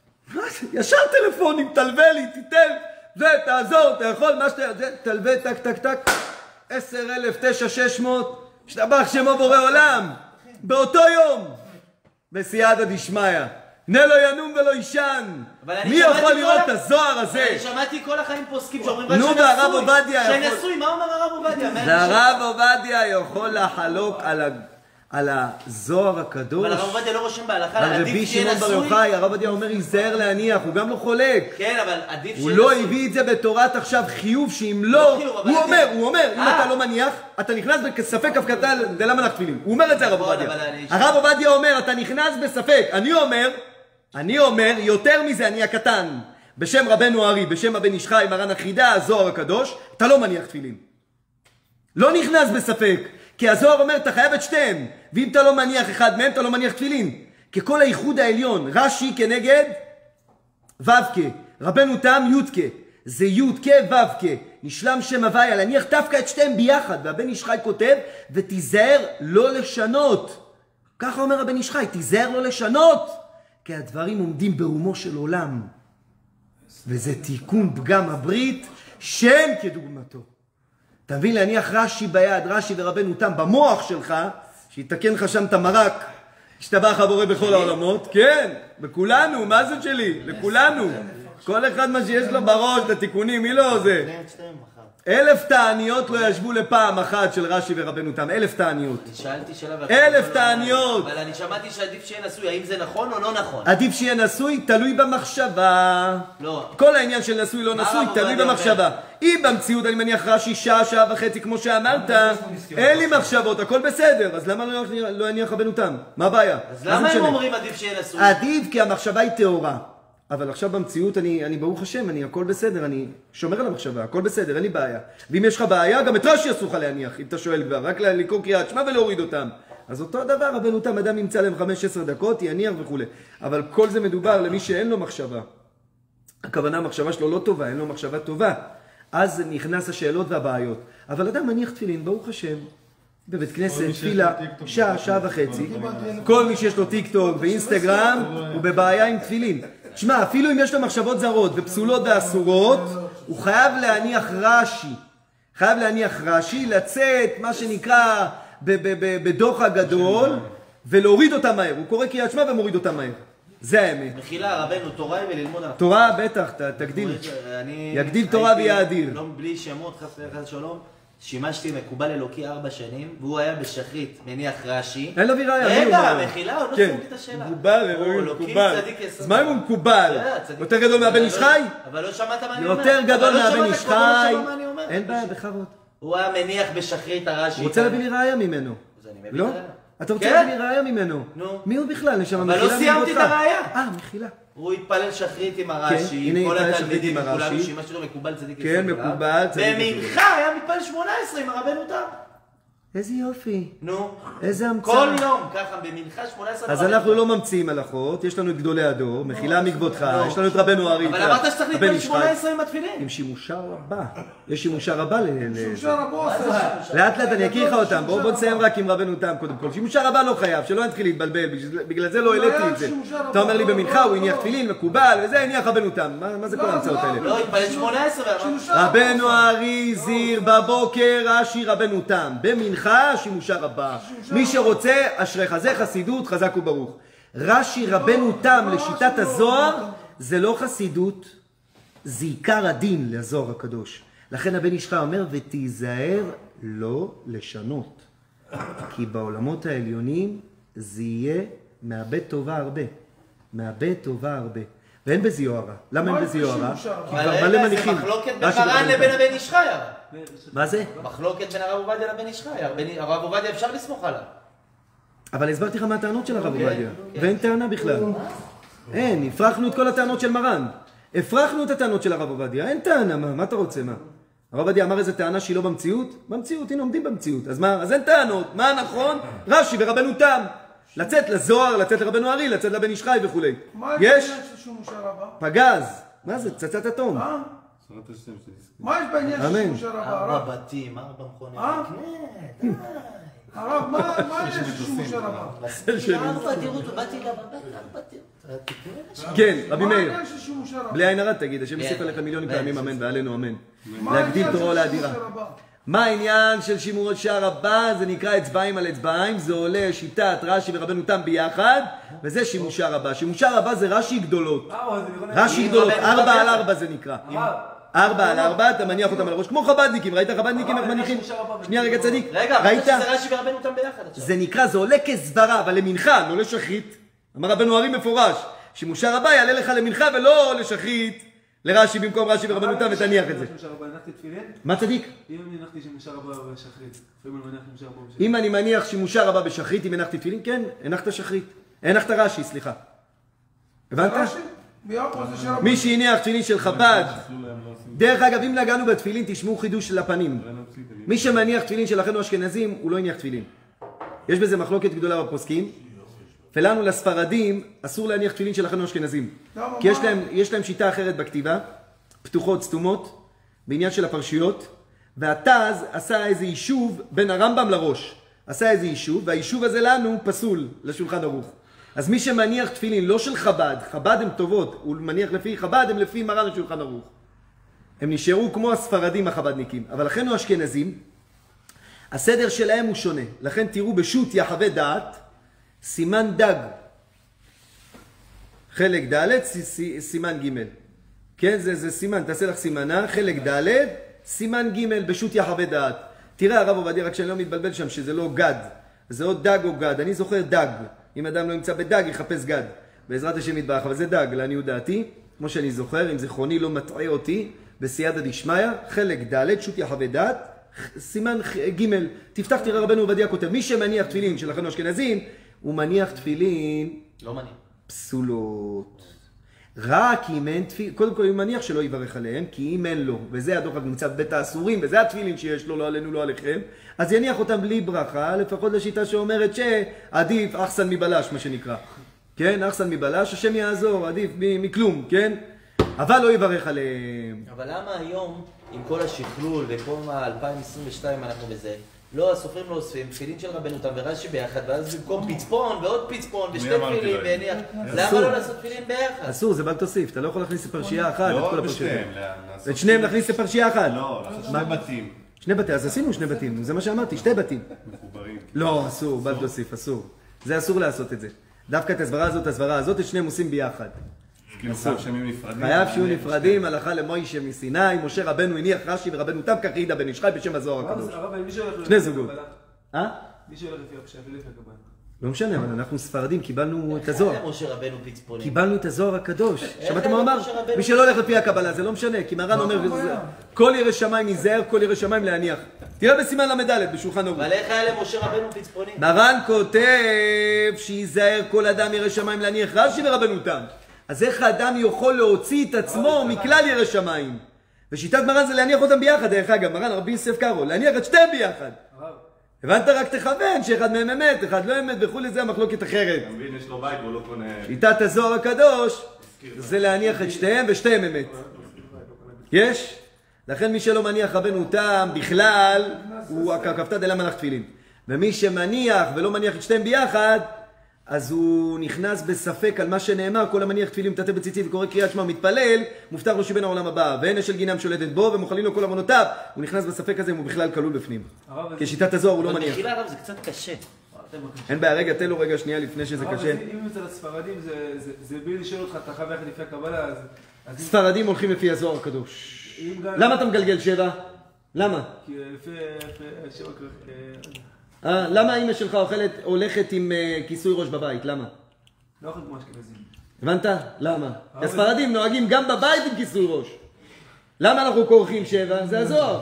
ישר טלפונים, תלווה לי, תיתן, זה, תעזור, אתה יכול, מה שאתה, זה, תלווה, טק, טק, טק, 10,000, 9,600, השתבח שמו בורא עולם, באותו יום, בסייעתא דשמיא. נה לא ינום ולא ישן. מי יכול לראות את הזוהר הזה? אני שמעתי כל החיים פוסקים שאומרים נו, והרב עובדיה יכול... שנשוי, מה אומר הרב עובדיה? והרב עובדיה יכול לחלוק על הזוהר הקדוש. אבל הרב עובדיה לא רושם בהלכה, על רבי שמעון בר יוחאי, הרב עובדיה אומר ייזהר להניח, הוא גם לא חולק. כן, אבל עדיף הוא לא הביא את זה בתורת עכשיו חיוב, שאם לא, הוא אומר, אם אתה לא מניח, אתה נכנס בספק הפקתה דלמה לך תפילין. הוא אומר את זה הרב עובדיה. הרב עובדיה אומר, אתה נכנס בספק. אני אומר, יותר מזה, אני הקטן, בשם רבנו ארי, בשם הבן איש חי, מרן החידה, הזוהר הקדוש, אתה לא מניח תפילין. לא נכנס בספק, כי הזוהר אומר, אתה חייב את שתיהם, ואם אתה לא מניח אחד מהם, אתה לא מניח תפילין. ככל הייחוד העליון, רש"י כנגד ו"ק, רבנו תם י"ק, זה י"ק ו"ק, נשלם שם הוויה, להניח דווקא את שתיהם ביחד, והבן איש חי כותב, ותיזהר לא לשנות. ככה אומר הבן איש חי, תיזהר לא לשנות. כי הדברים עומדים ברומו של עולם. וזה תיקון פגם הברית שאין כדוגמתו. אתה מבין, להניח רש"י ביד, רש"י ורבנו תם במוח שלך, שיתקן לך שם את המרק, השתבח הבורא בכל העולמות. כן, בכולנו, מה זה שלי? לכולנו. כל אחד מה שיש לו בראש, את התיקונים, מי לא זה? 1000 תעניות לא ישבו לפעם אחת של רש"י ורבנו תם. 1000 תעניות. שאלתי שאלה... 1000 תעניות. אבל אני שמעתי שעדיף שיהיה נשוי, האם זה נכון או לא נכון? עדיף שיהיה נשוי, תלוי במחשבה. לא. כל העניין של נשוי לא נשוי, תלוי במחשבה. אם במציאות אני מניח רש"י שעה וחצי כמו שאמרת, אין לי מחשבות, הכל בסדר, אז למה לא יניח רבנו תם? מה הבעיה? אז למה הם אומרים עדיף שיהיה נשוי? עדיף כי המחשבה היא טהורה. אבל עכשיו במציאות אני ברוך השם, הכל בסדר, אני שומר על המחשבה, הכל בסדר, אין לי בעיה. ואם יש לך בעיה, גם את רש"י אסור לך להניח, אם אתה שואל כבר, רק לקרוא קריאת שמע ולהוריד אותם. אז אותו דבר, רבנו תם, אדם ימצא להם 5-10 דקות, יניח וכו'. אבל כל זה מדובר למי שאין לו מחשבה. הכוונה, המחשבה שלו לא טובה, אין לו מחשבה טובה. אז נכנס השאלות והבעיות. אבל אדם מניח תפילין, ברוך השם, בבית כנסת, תפילה, שעה וחצי. כל מי שיש לו טיק טוק ואינסטגרם, הוא בבעיה עם תפילין. תשמע, אפילו אם יש לו מחשבות זרות ופסולות ואסורות, הוא חייב להניח רש"י. חייב להניח רש"י, לצאת, מה שנקרא, בדוח הגדול, ולהוריד אותה מהר. הוא קורא קריאת שמע ומוריד אותה מהר. זה האמת. מחילה, רבנו, תורה וללמוד על... תורה, בטח, תגדיל. יגדיל תורה ויהיה אדיר. לא בלי שמות, חס שלום. שימשתי מקובל אלוקי 4 שנים, והוא היה בשחרית, מניח רש"י. אין לו ראיה. רגע, מחילה, עוד לא סיימתי את השאלה. מקובל, מקובל. אז מה אם הוא מקובל? יותר גדול מהבן איש חי? אבל לא שמעת מה אני אומר. יותר גדול מהבן איש חי. אין בעיה, בכבוד. הוא היה מניח בשחרית הרש"י. הוא רוצה להביא לי ראיה ממנו. אז אני מביא לא? את הראיה. אתה רוצה להביא לי ראיה ממנו. נו. מי הוא בכלל? נשמה, אבל לא סיימתי את הראיה. מחילה. הוא התפלל שחרית עם הרש"י, הנה, עם כל התפלל שחרית התלמידים, עם הרש"י. כולנו שימשתי לו מקובל צדיק. כן, מקובל צדיק. במנחה היה מתפלל 18 עם הרבנו תם. איזה יופי. נו. איזה המצאה. כל יום, ככה, במנחה 18 אז אנחנו לא ממציאים הלכות, יש לנו את גדולי הדור, מחילה מכבודך, יש לנו את רבנו ארי. אבל אמרת שצריך להתפלל 18 עם התפילין. עם שימושה רבה. יש שימושה רבה שימושה רבו עושה. לאט לאט אני אכיר לך אותם, בוא נסיים רק עם רבנו תם קודם כל. שימושה רבה לא חייב, שלא נתחיל להתבלבל, בגלל זה לא העליתי את זה. אתה אומר לי במנחה, הוא הניח תפילין, מקובל, וזה הניח רבנו תם. מה זה כל ההמצאות האלה? לא, התפלל 18 רבנו הארי זיר בבוקר, רש"י רבנו תם. במנחה שימושה רבה. מי שרוצה, אשריך. זה חסידות, חזק וברוך. רש"י רבנו תם לשיטת הזוהר, זה לא חסידות, זה עיקר הדין לזוהר הקדוש. לכן הבן איש חי אומר, ותיזהר לא לשנות. כי בעולמות העליונים זה יהיה מאבד טובה הרבה. מאבד טובה הרבה. ואין בזה יוהרה. למה אין בזה יוהרה? כי כבר מלא מניחים. זה מחלוקת בין מרן לבין הבן איש חי. מה זה? מחלוקת בין הרב עובדיה לבן איש חי. הרב עובדיה אפשר לסמוך עליו. אבל הסברתי לך מה הטענות של הרב עובדיה. ואין טענה בכלל. אין, הפרחנו את כל הטענות של מרן. הפרחנו את הטענות של הרב עובדיה. אין טענה, מה אתה רוצה, מה? הרב עובדיה אמר איזה טענה שהיא לא במציאות? במציאות, הנה עומדים במציאות. אז מה? אז אין טענות. מה נכון? רש"י ורבנו תם. לצאת לזוהר, לצאת לרבנו הארי, לצאת לבן איש חי וכו'. יש? פגז. מה זה? פצצת אטום. מה יש בעניין של שימושה רבה? 4 בתים, 4 מכונות. הרב, מה יש של שימושה רבה? 4 דירות, באתי לבית 4 דירות. כן, רבי מאיר. מה העניין של שימושה רבה? בלי עין הרע תגיד, השם יוסיף עליך מיליונים פעמים אמן ועלינו אמן. להגדיל תורה לאדירה. מה העניין של שימושה רבה? זה נקרא אצבעים על אצבעים, זה עולה שיטת רש"י ורבנו תם ביחד, וזה שימושה רבה. שימושה רבה זה רש"י גדולות. רש"י גדולות, 4 על 4 זה נקרא. 4 על 4, אתה מניח אותם על הראש, כמו חבדניקים, ראית חבדניקים איך מניחים? שנייה רגע צדיק, רגע, ראית? זה רש"י ורבנו תם ביחד עכשיו. זה נקרא, זה עולה כסברה, אבל למנחה, לא לשחרית. אמר רבנו הארי מפורש, שימושה רבה יעלה לך למנחה ולא לשחרית. לרש"י במקום רש"י ורבנו תם ותניח את זה. מה צדיק? אם אני הנחתי שימושה רבה בשחרית, אם אני מניח שימושה רבה בשחרית, אם הנחתי תפילין, כן, הנחת שחרית. הנחת רש"י, סליחה. הבנת? מי שהניח תפילין של חב"ד, דרך אגב, אם נגענו בתפילין, תשמעו חידוש של הפנים. מי שמניח תפילין של אחינו אשכנזים, הוא לא הניח תפילין. יש בזה מחלוקת גדולה בפוסקים. ולנו לספרדים אסור להניח תפילין של אחינו אשכנזים. כי יש להם שיטה אחרת בכתיבה, פתוחות, סתומות, בעניין של הפרשיות, והתז עשה איזה יישוב בין הרמב"ם לראש. עשה איזה יישוב, והיישוב הזה לנו פסול לשולחן ערוך. אז מי שמניח תפילין לא של חב"ד, חב"ד הם טובות, הוא מניח לפי חב"ד, הם לפי מרן לשולחן ערוך. הם נשארו כמו הספרדים החב"דניקים, אבל אחינו אשכנזים, הסדר שלהם הוא שונה. לכן תראו בשו"ת יחווה דעת, סימן דג, חלק ד', סימן ג'. כן, זה סימן, תעשה לך סימנה, חלק ד', סימן ג' בשו"ת יחווה דעת. תראה הרב עובדיה, רק שאני לא מתבלבל שם, שזה לא גד. זה או דג או גד. אני זוכר דג. אם אדם לא ימצא בדג, יחפש גד. בעזרת השם יתברך, אבל זה דג, לעניות דעתי. כמו שאני זוכר, אם זיכרוני לא מטעה אותי, בסייעתא דשמיא, חלק ד' שו"ת יחווה דעת, סימן ג'. תפתח תראה רבנו עובדיה כותב, מי שמניח תפילין של אחינו אשכנזים, הוא מניח תפילין לא מניח. פסולות. רק אם אין תפילין, קודם כל הוא מניח שלא יברך עליהם, כי אם אין לו, וזה הדוח נמצא בבית האסורים, וזה התפילין שיש לו, לא עלינו, לא עליכם, אז יניח אותם בלי ברכה, לפחות לשיטה שאומרת שעדיף אחסן מבלש, מה שנקרא. כן, אחסן מבלש, השם יעזור, עדיף מכלום, כן? אבל לא יברך עליהם. אבל למה היום, עם כל השכלול וכל 2022 אנחנו בזה, לא הסופרים לא אוספים תפילין של רבנו תם ורש"י ביחד, ואז במקום פצפון ועוד פצפון ושתי תפילין והניח, למה לא לעשות תפילין ביחד? אסור, זה בל תוסיף, אתה לא יכול להכניס לפרשייה אחת את כל לא הפרשיות. בשתיהם. את שניהם להכניס לפרשייה אחת. לא, לעשות שני בתים שני בתים, אז עשינו שני בתים, זה מה שאמרתי, שתי בתים. מחוברים. לא, אסור, בל תוסיף, אסור. זה אסור לעשות את זה. דווקא את הסברה הזאת, את שניהם עושים ביחד. כאילו חייב שהם יהיו נפרדים. חייב שיהיו נפרדים, הלכה למוישה מסיני, משה רבנו הניח רש"י ורבנו תם כך יהודה בן איש חי בשם הזוהר הקדוש. הרב, מי שהולך לפי שני זוגות. הקבלה? מי שהולך לפי הקבלה? לא משנה, אבל אנחנו ספרדים, קיבלנו את הזוהר. איך היה משה רבנו פצפונים? קיבלנו את הזוהר הקדוש. שמעת היה מה הוא אמר? משה רבנו? מי שלא הולך לפי הקבלה, זה לא משנה, כי מרן אומר, כל ירא שמיים ייזהר, כל ירא שמיים להניח. תראה בסימן ל"ד בשולחן ערוך. אבל איך היה למשה רבנו פצפונים? מרן כותב שייזהר כל אדם ירא שמיים להניח רש"י ורבנו תם. אז איך האדם יכול להוציא את עצמו מכלל ירא שמיים? ושיטת מרן זה להניח אותם ביחד, דרך אגב, מרן רבי יוסף קארו, להניח את שתיהם ביחד. הבנת? רק תכוון שאחד מהם אמת, אחד לא אמת וכו', זה המחלוקת אחרת. אתה מבין, יש לו בית והוא לא קונה... שיטת הזוהר הקדוש זה להניח את שתיהם ושתיהם אמת. יש? לכן מי שלא מניח רבנו תם בכלל הוא הכפתא דלא מניח תפילין. ומי שמניח ולא מניח את שתיהם ביחד, אז הוא נכנס בספק על מה שנאמר, כל המניח תפילין מטאטא בציצית וקורא קריאת שמע מתפלל, מובטח לו שבין העולם הבא, ואין אש של גיהינום שולטת בו ומוכלים לו כל עוונותיו. הוא נכנס בספק הזה אם הוא בכלל כלול בפנים. כשיטת הזוהר הוא לא אבל מניח. מחילה הרב זה קצת קשה. אין בעיה, רגע, תן לו רגע שנייה לפני שזה קשה. אם אצל הספרדים זה בלי לשאול אותך, אתה חייב ללכת לפי הקבלה, אז... ספרדים הולכים לפי הזוהר הקדוש. למה אתה מגלגל 7? למה? כי לפי... למה האמא שלך הולכת עם כיסוי ראש בבית? למה? לא אוכל כמו אשכנזים. הבנת? למה? הספרדים נוהגים גם בבית עם כיסוי ראש. למה אנחנו כורכים 7? זה הזוהר.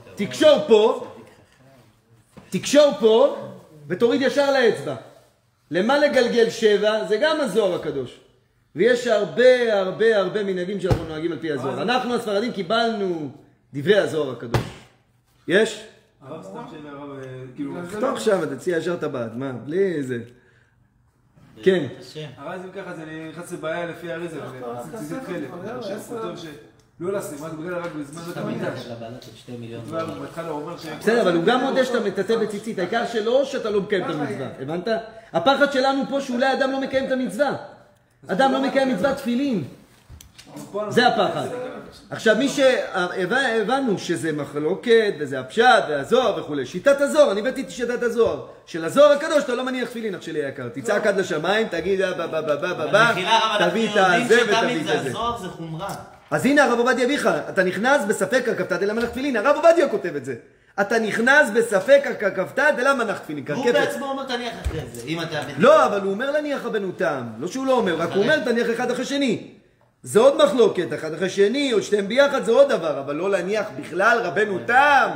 תקשור פה ותוריד ישר לאצבע. למה לגלגל 7? זה גם הזוהר הקדוש. ויש הרבה מנהגים שאנחנו נוהגים על פי הזוהר. אנחנו הספרדים קיבלנו דברי הזוהר הקדוש. יש? הרב סתם שאלה, הרב, כאילו... תוך שם, תציע ישר טבעת, מה? בלי איזה... כן. הרב, אם ככה, זה נכנס לבעיה לפי הרי זה ציצית חלק. אני חושב שלא לשים, רק בגלל רק בזמן בית המקדש. בהתחלה הוא אומר ש... בסדר, אבל הוא גם מודה שאתה מטאטא בציצית, העיקר שלא שאתה לא מקיים את המצווה, הבנת? הפחד שלנו פה שאולי אדם לא מקיים את המצווה. אדם לא מקיים מצוות תפילין. זה הפחד. עכשיו מי שהבנו שזה מחלוקת וזה הפשט והזוהר וכו', שיטת הזוהר, אני הבאתי את שיטת הזוהר של הזוהר הקדוש, אתה לא מניח תפילין אח שלי יקר, תצעק עד לשמיים, תגיד תביא את הזה ותביא את הזה. הזוהר זה חומרה. אז הנה הרב עובדיה אביך, אתה נכנס בספק הכפתא דלא מניח תפילין, הרב עובדיה כותב את זה. אתה נכנס בספק הכפתא דלא מניח תפילין, הוא בעצמו אומר תניח אחרי זה, אם אתה... לא, אבל הוא אומר להניח רבנו תם, לא שהוא לא אומר, רק הוא אומר תניח אחד אחרי שני. זה עוד מחלוקת, אחד אחרי שני, או שתיהם ביחד, זה עוד דבר, אבל לא להניח בכלל רבנו תם.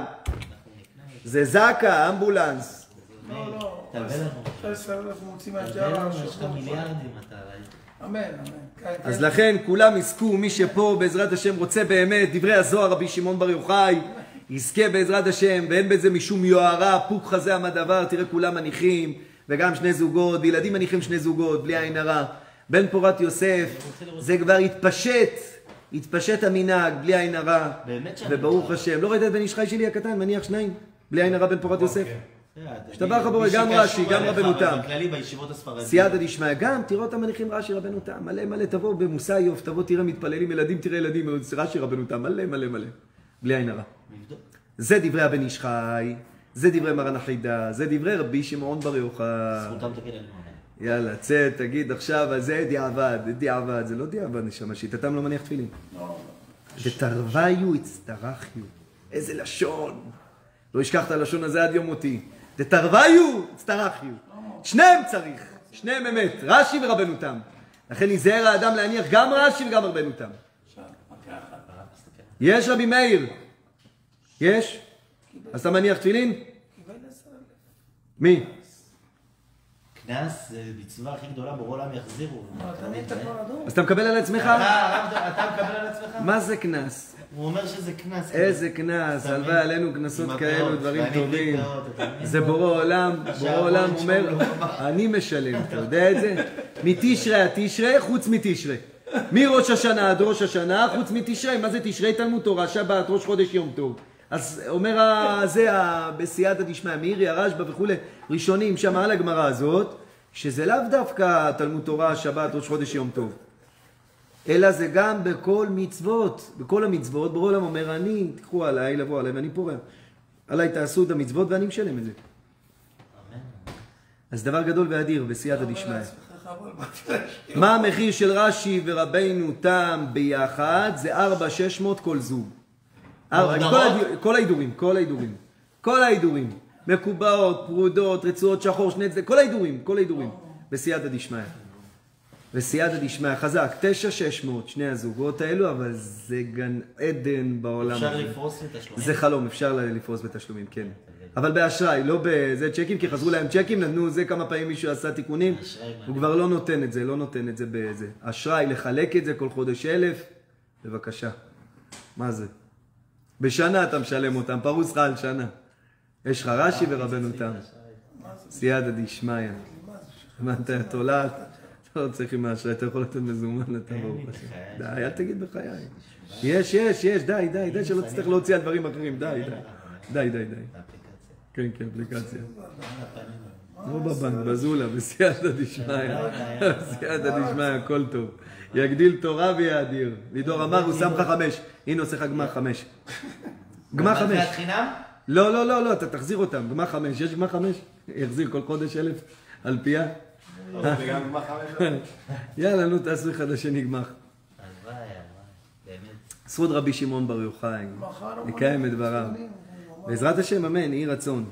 זה זקה, אמבולנס. לא. תלווה לנו. איפה מוצאים תלווה מהג'רה. לנו, יש לך מיליארדים אתה ראית. אמן. אז לכן כולם יזכו, מי שפה בעזרת השם רוצה באמת, דברי הזוהר רבי שמעון בר יוחאי, יזכה בעזרת השם, ואין בזה משום יוהרה, פוק חזה עמד דבר, תראה כולם מניחים, וגם שני זוגות, וילדים מניחים שני זוגות, בלי עין הרע. בן פורת יוסף, זה כבר התפשט המנהג, בלי עין הרע, וברוך השם. לא ראית את בן איש חי שלי הקטן, מניח שניים, בלי עין הרע בן פורת יוסף. שתברך בו גם רש"י, גם רבנו תם. בכללי בישיבות הספרדיות. סייעתא דשמיא, גם תראו אותם מניחים רש"י רבנו תם, מלא, תבוא במוסאיוף, תבוא תראה מתפללים ילדים, תראה ילדים, רש"י רבנו תם, מלא, בלי עין הרע. זה דברי הבן איש חי, זה דברי מרן החידה, זה דברי רבי שמעון בר יוחאי. זכותם תגיד לנו. יאללה, צא, תגיד עכשיו, אז זה דיעבד, זה לא דיעבד נשמה, שיטתם לא מניח תפילין. דתרוויו הצטרחיו. איזה לשון. לא ישכח את הלשון הזה עד יום מותי. תתרוויו, תצטרחיו. שניהם צריך, שניהם אמת, רש"י ורבנו תם. לכן ייזהר האדם להניח גם רש"י וגם רבנו תם. יש רבי מאיר? יש? אז אתה מניח תפילין? מי? קנס זה מצווה הכי גדולה, בורא עולם יחזירו. אז אתה מקבל על עצמך? אתה מקבל על עצמך? מה זה קנס? הוא אומר שזה קנס. איזה קנס, הלוואי עלינו קנסות כאלו, דברים טובים. זה בורא עולם, בורא עולם אומר, אני משלם, אתה יודע את זה? מתשרי עד תשרי, חוץ מתשרי. מראש השנה עד ראש השנה, חוץ מתשרי. מה זה תשרי? תלמוד תורה, שבת, ראש חודש יום טוב. אז אומר זה בסייעתא דשמיא, מאירי, הרשב"א וכולי, ראשונים שם על הגמרא הזאת, שזה לאו דווקא תלמוד תורה, שבת, ראש חודש יום טוב. אלא זה גם בכל מצוות, בכל המצוות, בורא עולם אומר, אני, תקחו עליי, לבוא עליי, ואני פורע. עליי תעשו את המצוות ואני משלם את זה. אז דבר גדול ואדיר בסייעתא דשמיא. מה המחיר של רש"י ורבנו תם ביחד? זה 4,600 כל זוג. כל ההידורים. מקובעות, פרודות, רצועות שחור, שני צדדים, כל ההידורים. בסייעתא דשמיא. בסייעתא דשמיא, חזק, 9,600, שני הזוגות האלו, אבל זה גן עדן בעולם. אפשר לפרוס בתשלומים? זה חלום, אפשר לפרוס בתשלומים, כן. אבל באשראי, לא בזה צ'קים, כי חזרו להם צ'קים, נתנו זה כמה פעמים מישהו עשה תיקונים, הוא כבר לא נותן את זה, בזה. אשראי, לחלק את זה כל חודש 1,000, בבקשה. מה זה? בשנה אתה משלם אותם, פרוס לך על שנה. יש לך רש"י ורבנו תם. סייעתא דשמיא. מה אתה תולעת? אתה לא צריך עם האשראי, אתה יכול לתת מזומן, אתה ברוך השם. די, אל תגיד בחיי. יש, די, שלא תצטרך להוציא על דברים אחרים, די. כן, אפליקציה. לא בבנק, בזולה, בסייעתא דשמיא. בסייעתא דשמיא, הכל טוב. יגדיל תורה ויאדיר. לידור אמר, הוא שם לך 5. הנה עושה לך גמר 5. גמר 5. גמר חינם? לא, אתה תחזיר אותם. גמר 5. יש גמר 5? יחזיר כל חודש 1,000 על פיה. וגם גמר 5. יאללה, נו, תעשו אחד לשני גמר. הלוואי, באמת. זכות רבי שמעון בר יוחאי. נקיים את דבריו. בעזרת השם, אמן, יהי רצון.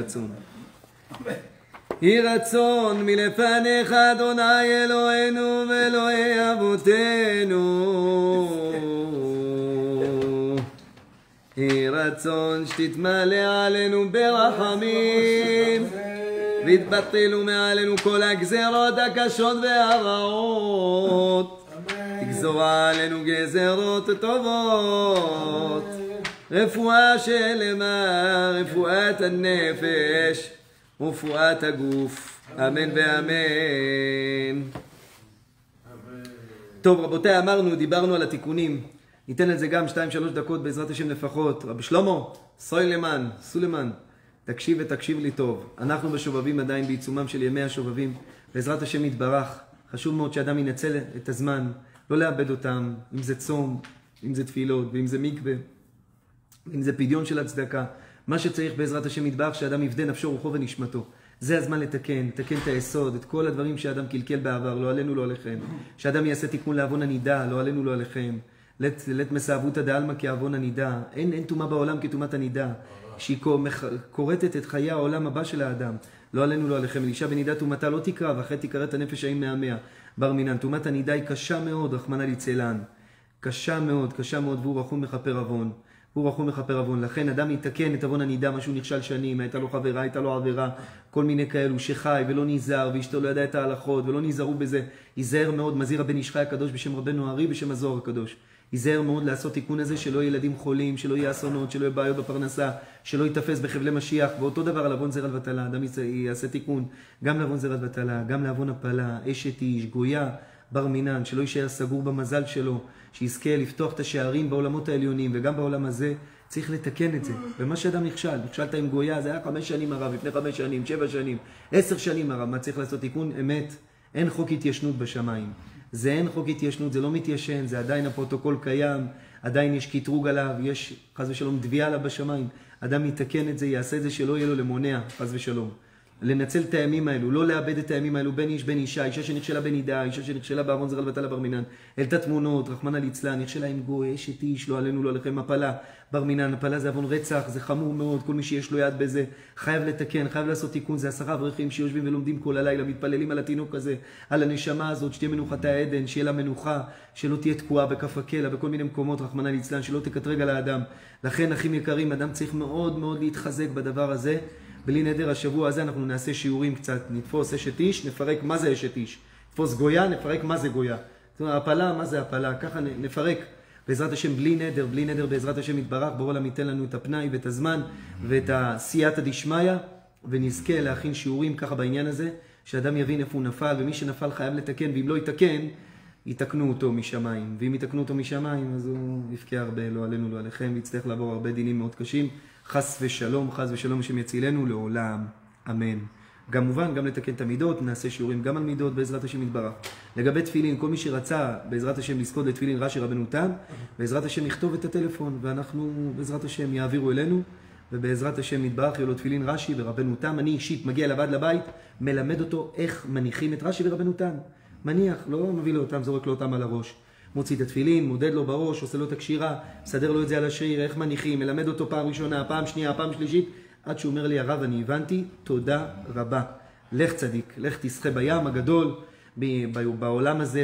יהי רצון מלפניך אדוני אלוהינו ואלוהי אבותינו. יהי רצון שתתמלא עלינו ברחמים והתבטלו מעלינו כל הגזרות הקשות והרעות. תגזור עלינו גזרות טובות, רפואה שלמה, רפואת הנפש ורפואת הגוף, אמן ואמן. טוב רבותיי, דיברנו על התיקונים, ניתן לזה גם 2-3 דקות בעזרת השם לפחות. רבי שלמה, סולמן, תקשיב לי טוב. אנחנו בשובבים עדיין בעיצומם של ימי השובבים, בעזרת השם יתברך. חשוב מאוד שאדם ינצל את הזמן, לא לאבד אותם, אם זה צום, אם זה תפילות, ואם זה מקווה, אם זה פדיון של הצדקה. מה שצריך בעזרת השם יתברך, שאדם יפדה נפשו רוחו ונשמתו. זה הזמן לתקן את היסוד, את כל הדברים שאדם קלקל בעבר, לא עלינו לא עליכם. שאדם יעשה תיקון לעוון הנידה, לא עלינו לא עליכם. לת מסעבותא דעלמא כעוון הנידה. אין טומאה בעולם כטומאת הנידה, שהיא קורטת את חיי העולם הבא של האדם. לא עלינו לא עליכם. אלישע בנידה טומאתה לא תקרא, ואחרי תקראת הנפש האם מהמאה. בר מינן, טומאת הנידה היא קשה מאוד, רחמנא ליצלן. קשה מאוד, והוא רחום מכפר עוון. לכן אדם יתקן את עוון הנידה, משהו נכשל שנים, הייתה לו חברה, הייתה לו עבירה, כל מיני כאלו שחי ולא נזהר, ואשתו לא ידע את ההלכות ולא נזהרו בזה. ייזהר מאוד, מזהיר הבן איש חי הקדוש בשם רבנו הארי, בשם הזוהר הקדוש. ייזהר מאוד לעשות תיקון הזה, שלא יהיה ילדים חולים, שלא יהיה אסונות, שלא יהיה בעיות בפרנסה, שלא יתפס בחבלי משיח. ואותו דבר על עוון זרע ובטלה, אדם יעשה תיקון גם לעוון זרע ובטלה, גם לעוון הפלה, אשת איש, גויה, בר מינן, שלא יישאר סגור במזל שלו, שיזכה לפתוח את השערים בעולמות העליונים, וגם בעולם הזה צריך לתקן את זה. ומה שאדם נכשלת עם גויה, זה היה 5 שנים הרב, לפני 5 שנים, 7 שנים, 10 שנים הרב, מה צריך לעשות תיקון? אמת, אין חוק התיישנות בשמיים. אין חוק התיישנות, זה לא מתיישן, זה עדיין הפרוטוקול קיים, עדיין יש קטרוג עליו, יש חס ושלום דביעה עליו בשמיים. אדם יתקן את זה, יעשה את זה שלא יהיה לו למונע, חס ושלום. לנצל את הימים האלו, לא לאבד את הימים האלו, בין איש בין אישה, אישה שנכשלה בנידה, אישה שנכשלה בארון זרע לבטלה בר מינן, העלתה תמונות, רחמנא ליצלן, נכשלה עם גוי, אשת איש, לא עלינו לא עליכם, הפלה, בר מינן, הפלה זה עוון רצח, זה חמור מאוד, כל מי שיש לו יד בזה, חייב לתקן, חייב לעשות תיקון, זה 10 אברכים שיושבים ולומדים כל הלילה, מתפללים על התינוק הזה, על הנשמה הזאת, שתהיה מנוחת העדן, שיהיה לה מנוחה, שלא תהיה תקועה בכף הקלע, בכל מיני מקומות, רחמנא ליצלן, שלא תקטרג על האדם. לכן, אחים יקרים, אדם צריך מאוד מאוד להתחזק בדבר הזה. בלי נדר, השבוע הזה אנחנו נעשה שיעורים קצת, נתפוס אשת איש, נפרק מה זה אשת איש. נתפוס גויה, נפרק מה זה גויה. זאת אומרת, הפלה, מה זה הפלה? ככה נפרק. בעזרת השם, בלי נדר, בעזרת השם יתברך, בורא עולם ייתן לנו את הפנאי ואת הזמן ואת הסייעתא דשמיא, ונזכה להכין שיעורים ככה בעניין הזה, שאדם יבין איפה הוא נפל, ומי שנפל חייב לתקן, ואם לא יתקן, יתקנו אותו משמיים. ואם יתקנו אותו משמיים, אז הוא יבכה הרבה, לא עלינו, לא עליכם, ויצטרך לעבור הרבה דינים מאוד קשים. חס ושלום, השם יצילנו לעולם. אמן. כמובן, גם לתקן את המידות, נעשה שיעורים גם על מידות בעזרת השם יתברך. לגבי תפילין, כל מי שרצה בעזרת השם לזכות לתפילין רש"י רבנו תם, בעזרת השם יכתוב את הטלפון, ואנחנו בעזרת השם יעבירו אלינו, ובעזרת השם יתברך יהיו לו תפילין רש"י ורבנו תם. אני אישית מגיע אליו עד לבית, מלמד אותו איך מניחים את רש"י ורבנו תם. מניח, לא מביא לו אותם, זורק לו אותם על הראש. מוציא את התפילין, מודד לו בראש, עושה לו את הקשירה, מסדר לו את זה על השריר, איך מניחים, מלמד אותו פעם ראשונה, פעם שנייה, פעם שלישית, עד שהוא אומר לי, הרב, אני הבנתי, תודה רבה. לך צדיק, לך תשחה בים הגדול, בעולם הזה,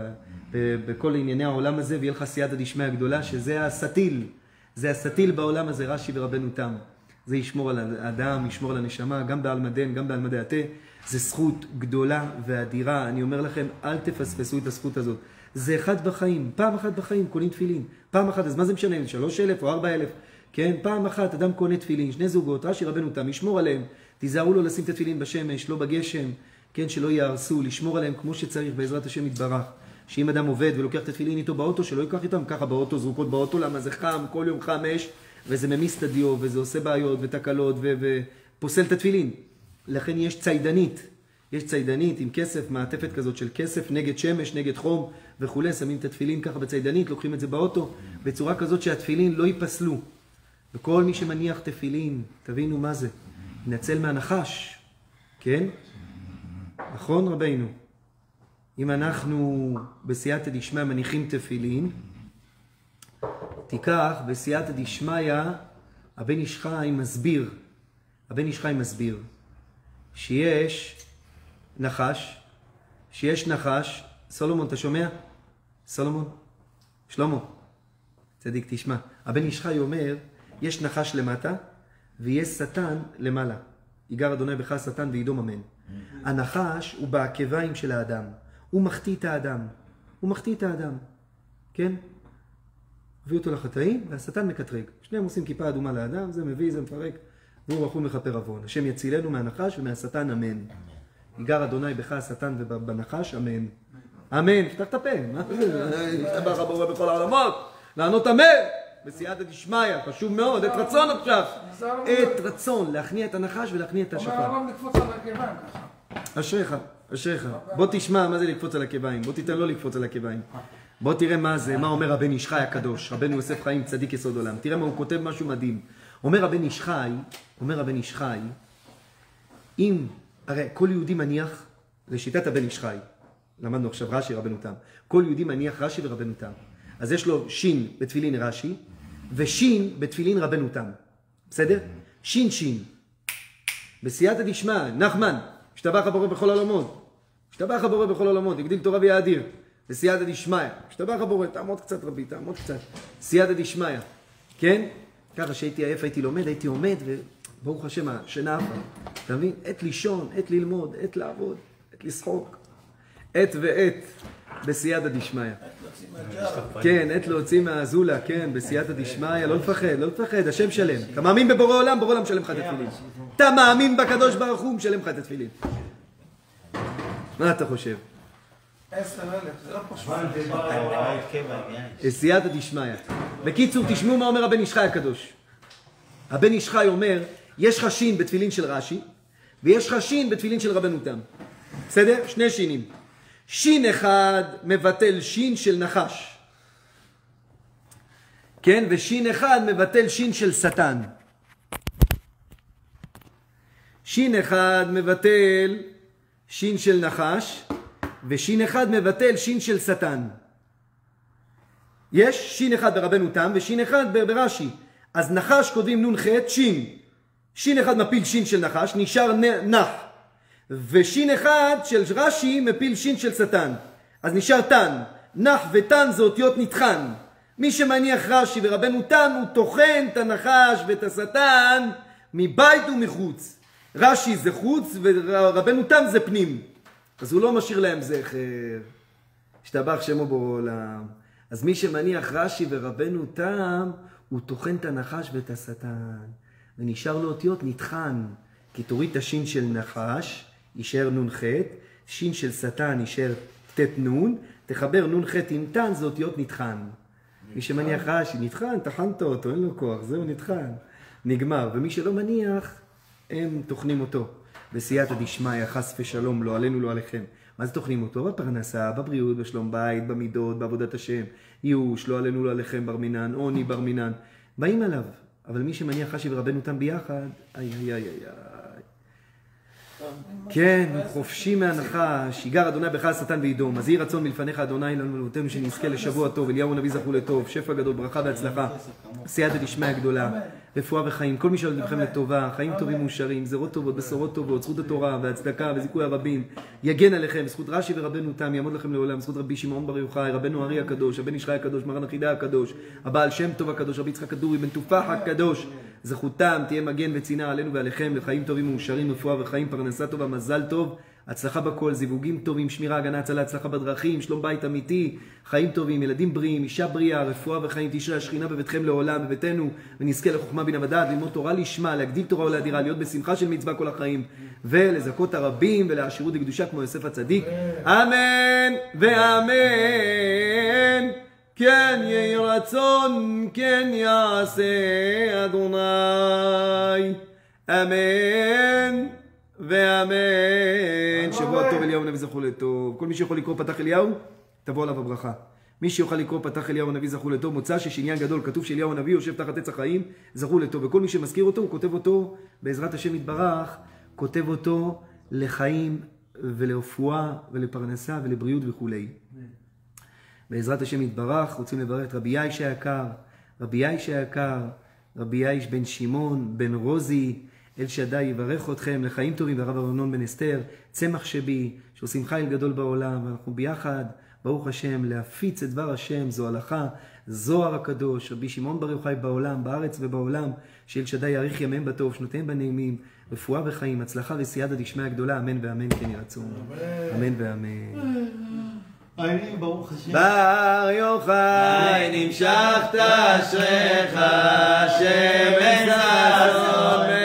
בכל ענייני העולם הזה, ויהיה לך סייעתא דשמיא הגדולה, שזה הסטיל, זה הסטיל בעולם הזה, רש"י ורבנו תם. זה ישמור על האדם, ישמור על הנשמה, גם בעלמדן, גם בעלמדי התה. זה זכות גדולה ואדירה. אני אומר לכם, אל תפספסו את הזכות הזאת. זה אחד בחיים, פעם אחת בחיים קונים תפילין. פעם אחת, אז מה זה משנה? 3,000 או 4,000? כן, פעם אחת אדם קונה תפילין, 2 זוגות, רש"י רבנו תם, ישמור עליהם. תיזהרו לו לשים את התפילין בשמש, לא בגשם, כן, שלא יהרסו, לשמור עליהם כמו שצריך בעזרת השם יתברך. שאם אדם עובד ולוקח את התפילין איתו באוטו, שלא ייקח איתם ככה באוטו, זרוקות באוטו, למה זה חם, כל יום חם אש, וזה ממיס את הדיו, וזה עושה בעיות ותקלות, ופוסל את התפילין. לכן יש ציידנית עם כסף, מעטפת כזאת של כסף, נגד שמש, נגד חום וכו', שמים את התפילין ככה בציידנית, לוקחים את זה באוטו, בצורה כזאת שהתפילין לא ייפסלו. וכל מי שמניח תפילין, תבינו מה זה, נצל מהנחש, כן? נכון רבינו? אם אנחנו בסייעתא דשמיא מניחים תפילין, תיקח בסייעתא דשמיא, הבן איש חי מסביר, שיש נחש, סולומון, אתה שומע? סולומון? שלמה, צדיק תשמע. הבן איש חי אומר, יש נחש למטה ויש שטן למעלה. יגר אדוני בך שטן וידום אמן. הנחש הוא בעקביים של האדם. הוא מחטיא את האדם. כן? הביא אותו לחטאים והשטן מקטרג. שניהם עושים כיפה אדומה לאדם, זה מביא, זה מפרק, והוא רחום מכפר עוון. השם יצילנו מהנחש ומהשטן אמן. יגר אדוני בך השטן ובנחש אמן. אמן. פתח את הפה. מה זה? ישתבח הבורא בכל העולמות. לענות אמן. בסייעתא דשמיא, חשוב מאוד, את רצון עכשיו. את רצון, להכניע את הנחש ולהכניע את השפר. אומר הרב לקפוץ על הקיביים ככה. אשריך. בוא תשמע מה זה לקפוץ על הקיביים. בוא תיתן לו לקפוץ על הקיביים. בוא תראה מה זה, מה אומר הבן איש חי הקדוש, רבנו יוסף חיים צדיק יסוד עולם. תראה מה הוא כותב, משהו מדהים. אומר הבן איש חי, אם, הרי כל יהודי מניח לשיטת הבן איש חי, למדנו עכשיו רש"י רבנו תם, כל יהודי מניח רש"י ורבנו תם. אז יש לו שין בתפילין רש"י, ושין בתפילין רבנו תם. בסדר? שין. בסייעתא דשמיא, נחמן, השתבח הבורא בכל העולמות, יגדיל תורה ויאדיר. בסייעתא דשמיא, השתבח הבורא, תעמוד קצת רבי, סייעתא דשמיא. כן? ככה שהייתי עייף, הייתי לומד, הייתי עומד, וברוך השם, השינה עפה. אתה מבין? עת לישון, עת ללמוד, עת לעבוד, עת לשחוק. עת ועת בסייעתא דשמיא. כן, עת להוציא מהזולה, כן, בסייעתא דשמיא, לא לפחד, השם שלם. אתה מאמין בבורא עולם, בורא עולם שלם לך את התפילין. אתה מאמין בקדוש ברוך הוא, משלם לך את התפילין. מה אתה חושב? 10,000, זה לא פשוט. סייעתא דשמיא. בקיצור, תשמעו מה אומר הבן איש חי הקדוש. הבן איש חי אומר, יש לך שין בתפילין של רש"י, ויש לך שין בתפילין של רבנו תם. בסדר? 2 שינים. שין אחד מבטל שין של נחש. כן? ושין אחד מבטל שין של שטן. שין אחד מבטל שין של נחש, ושין אחד מבטל שין של שטן. יש שין אחד ברבנו תם ושין אחד ברש"י. אז נחש כותבים נון ח' שין. שין אחד מפיל שין של נחש, נשאר נח. ושין אחד של רש"י מפיל שין של שטן. אז נשאר תן. נח ותן זה אותיות נטחן. מי שמניח רש"י ורבנו תם הוא טוחן את הנחש ואת השטן מבית ומחוץ. רש"י זה חוץ ורבנו תם זה פנים. אז הוא לא משאיר להם זכר. השתבח שמו בעולם. אז מי שמניח רש"י ורבנו תם הוא טוחן את הנחש ואת השטן. ונשאר לו אותיות נטחן. כי תוריד את השין של נחש, יישאר נון ח', שין של שטן יישאר תת נון, תחבר נון ח' עם תן, זה אותיות נטחן. מי שמניח רש"י, נטחן, טחנת אותו, אין לו כוח, זהו נטחן. נגמר. ומי שלא מניח, הם תוכנים אותו. בסייעתא דשמיא, חס ושלום, לא עלינו, לא עליכם. מה זה תוכנים אותו? בפרנסה, בבריאות, בשלום בית, במידות, בעבודת השם. ייאוש, לא עלינו, לא עליכם, בר מינן, עוני, בר מינן. באים עליו. אבל מי שמניח רש"י ורבנו תם ביחד, איי איי איי איי. כן, חופשי מהנחש, יגר אדוני בך השטן וידום. אז יהי רצון מלפניך אדוני לנו שנזכה לשבוע טוב, אליהו הנביא זכו לטוב, שפע גדול, ברכה והצלחה, סייעתא דשמיא גדולה, רפואה וחיים, כל מי שעוד לבכם לטובה, חיים טובים מאושרים, זרות טובות, בשורות טובות, זכות התורה והצדקה וזיכוי הרבים, יגן עליכם, זכות רש"י ורבנו תם, יעמוד לכם לעולם, זכות רבי שמעון בר יוחאי, רבנו ארי הקדוש, הבן ישחי הקדוש, מרן החידה הקדוש, הבעל שם טוב הקדוש, רבי יצחק כדורי, בן תופח הקדוש, זכותם תהיה מגן וצינה עלינו ועליכם, לחיים טובים מאושרים, רפואה וחיים, פרנסה טובה, מזל טוב, הצלחה בכל, זיווגים טובים, שמירה, הגנה, הצלה, הצלחה בדרכים, שלום בית אמיתי, חיים טובים, ילדים בריאים, אישה בריאה, רפואה וחיים, תשרה השכינה בביתכם לעולם, בביתנו, ונזכה לחוכמה בינה ודעת, ללמוד תורה לשמה, להגדיל תורה ולאדירה, להיות בשמחה של מצווה כל החיים, ולזכות הרבים ולעשירות וקדושה כמו יוסף הצדיק. אמן ואמן. כן יהי רצון, כן יעשה אדוני. אמן ואמן. שבוע טוב, אליהו הנביא זכו לטוב. כל מי שיכול לקרוא פתח אליהו, תבוא עליו הברכה. מי שיוכל לקרוא פתח אליהו הנביא זכו לטוב, מוצא שיש עניין גדול, כתוב שאליהו הנביא יושב תחת עץ החיים, זכו לטוב. וכל מי שמזכיר אותו, הוא כותב אותו, בעזרת השם יתברך, כותב אותו לחיים ולרפואה ולפרנסה ולבריאות וכולי. בעזרת השם יתברך, רוצים לברך את רבי יאיש היקר, רבי יאיש היקר, רבי יאיש בן שמעון, בן רוזי, אל שדי יברך אתכם לחיים טובים, והרב ארנון בן אסתר, צמח שבי, שעושים חיל גדול בעולם, ואנחנו ביחד, ברוך השם, להפיץ את דבר השם, זו הלכה, זוהר הקדוש, רבי שמעון בר יוחאי בעולם, בארץ ובעולם, שאל שדי יאריך ימיהם בטוב, שנותיהם בנעימים, רפואה וחיים, הצלחה וסייעתא דשמיא הגדולה, אמן ואמן, כן יהי רצון. אמן ואמן. ברוך השם. בר יוחאי נמשכת אשריך, שמש זרעו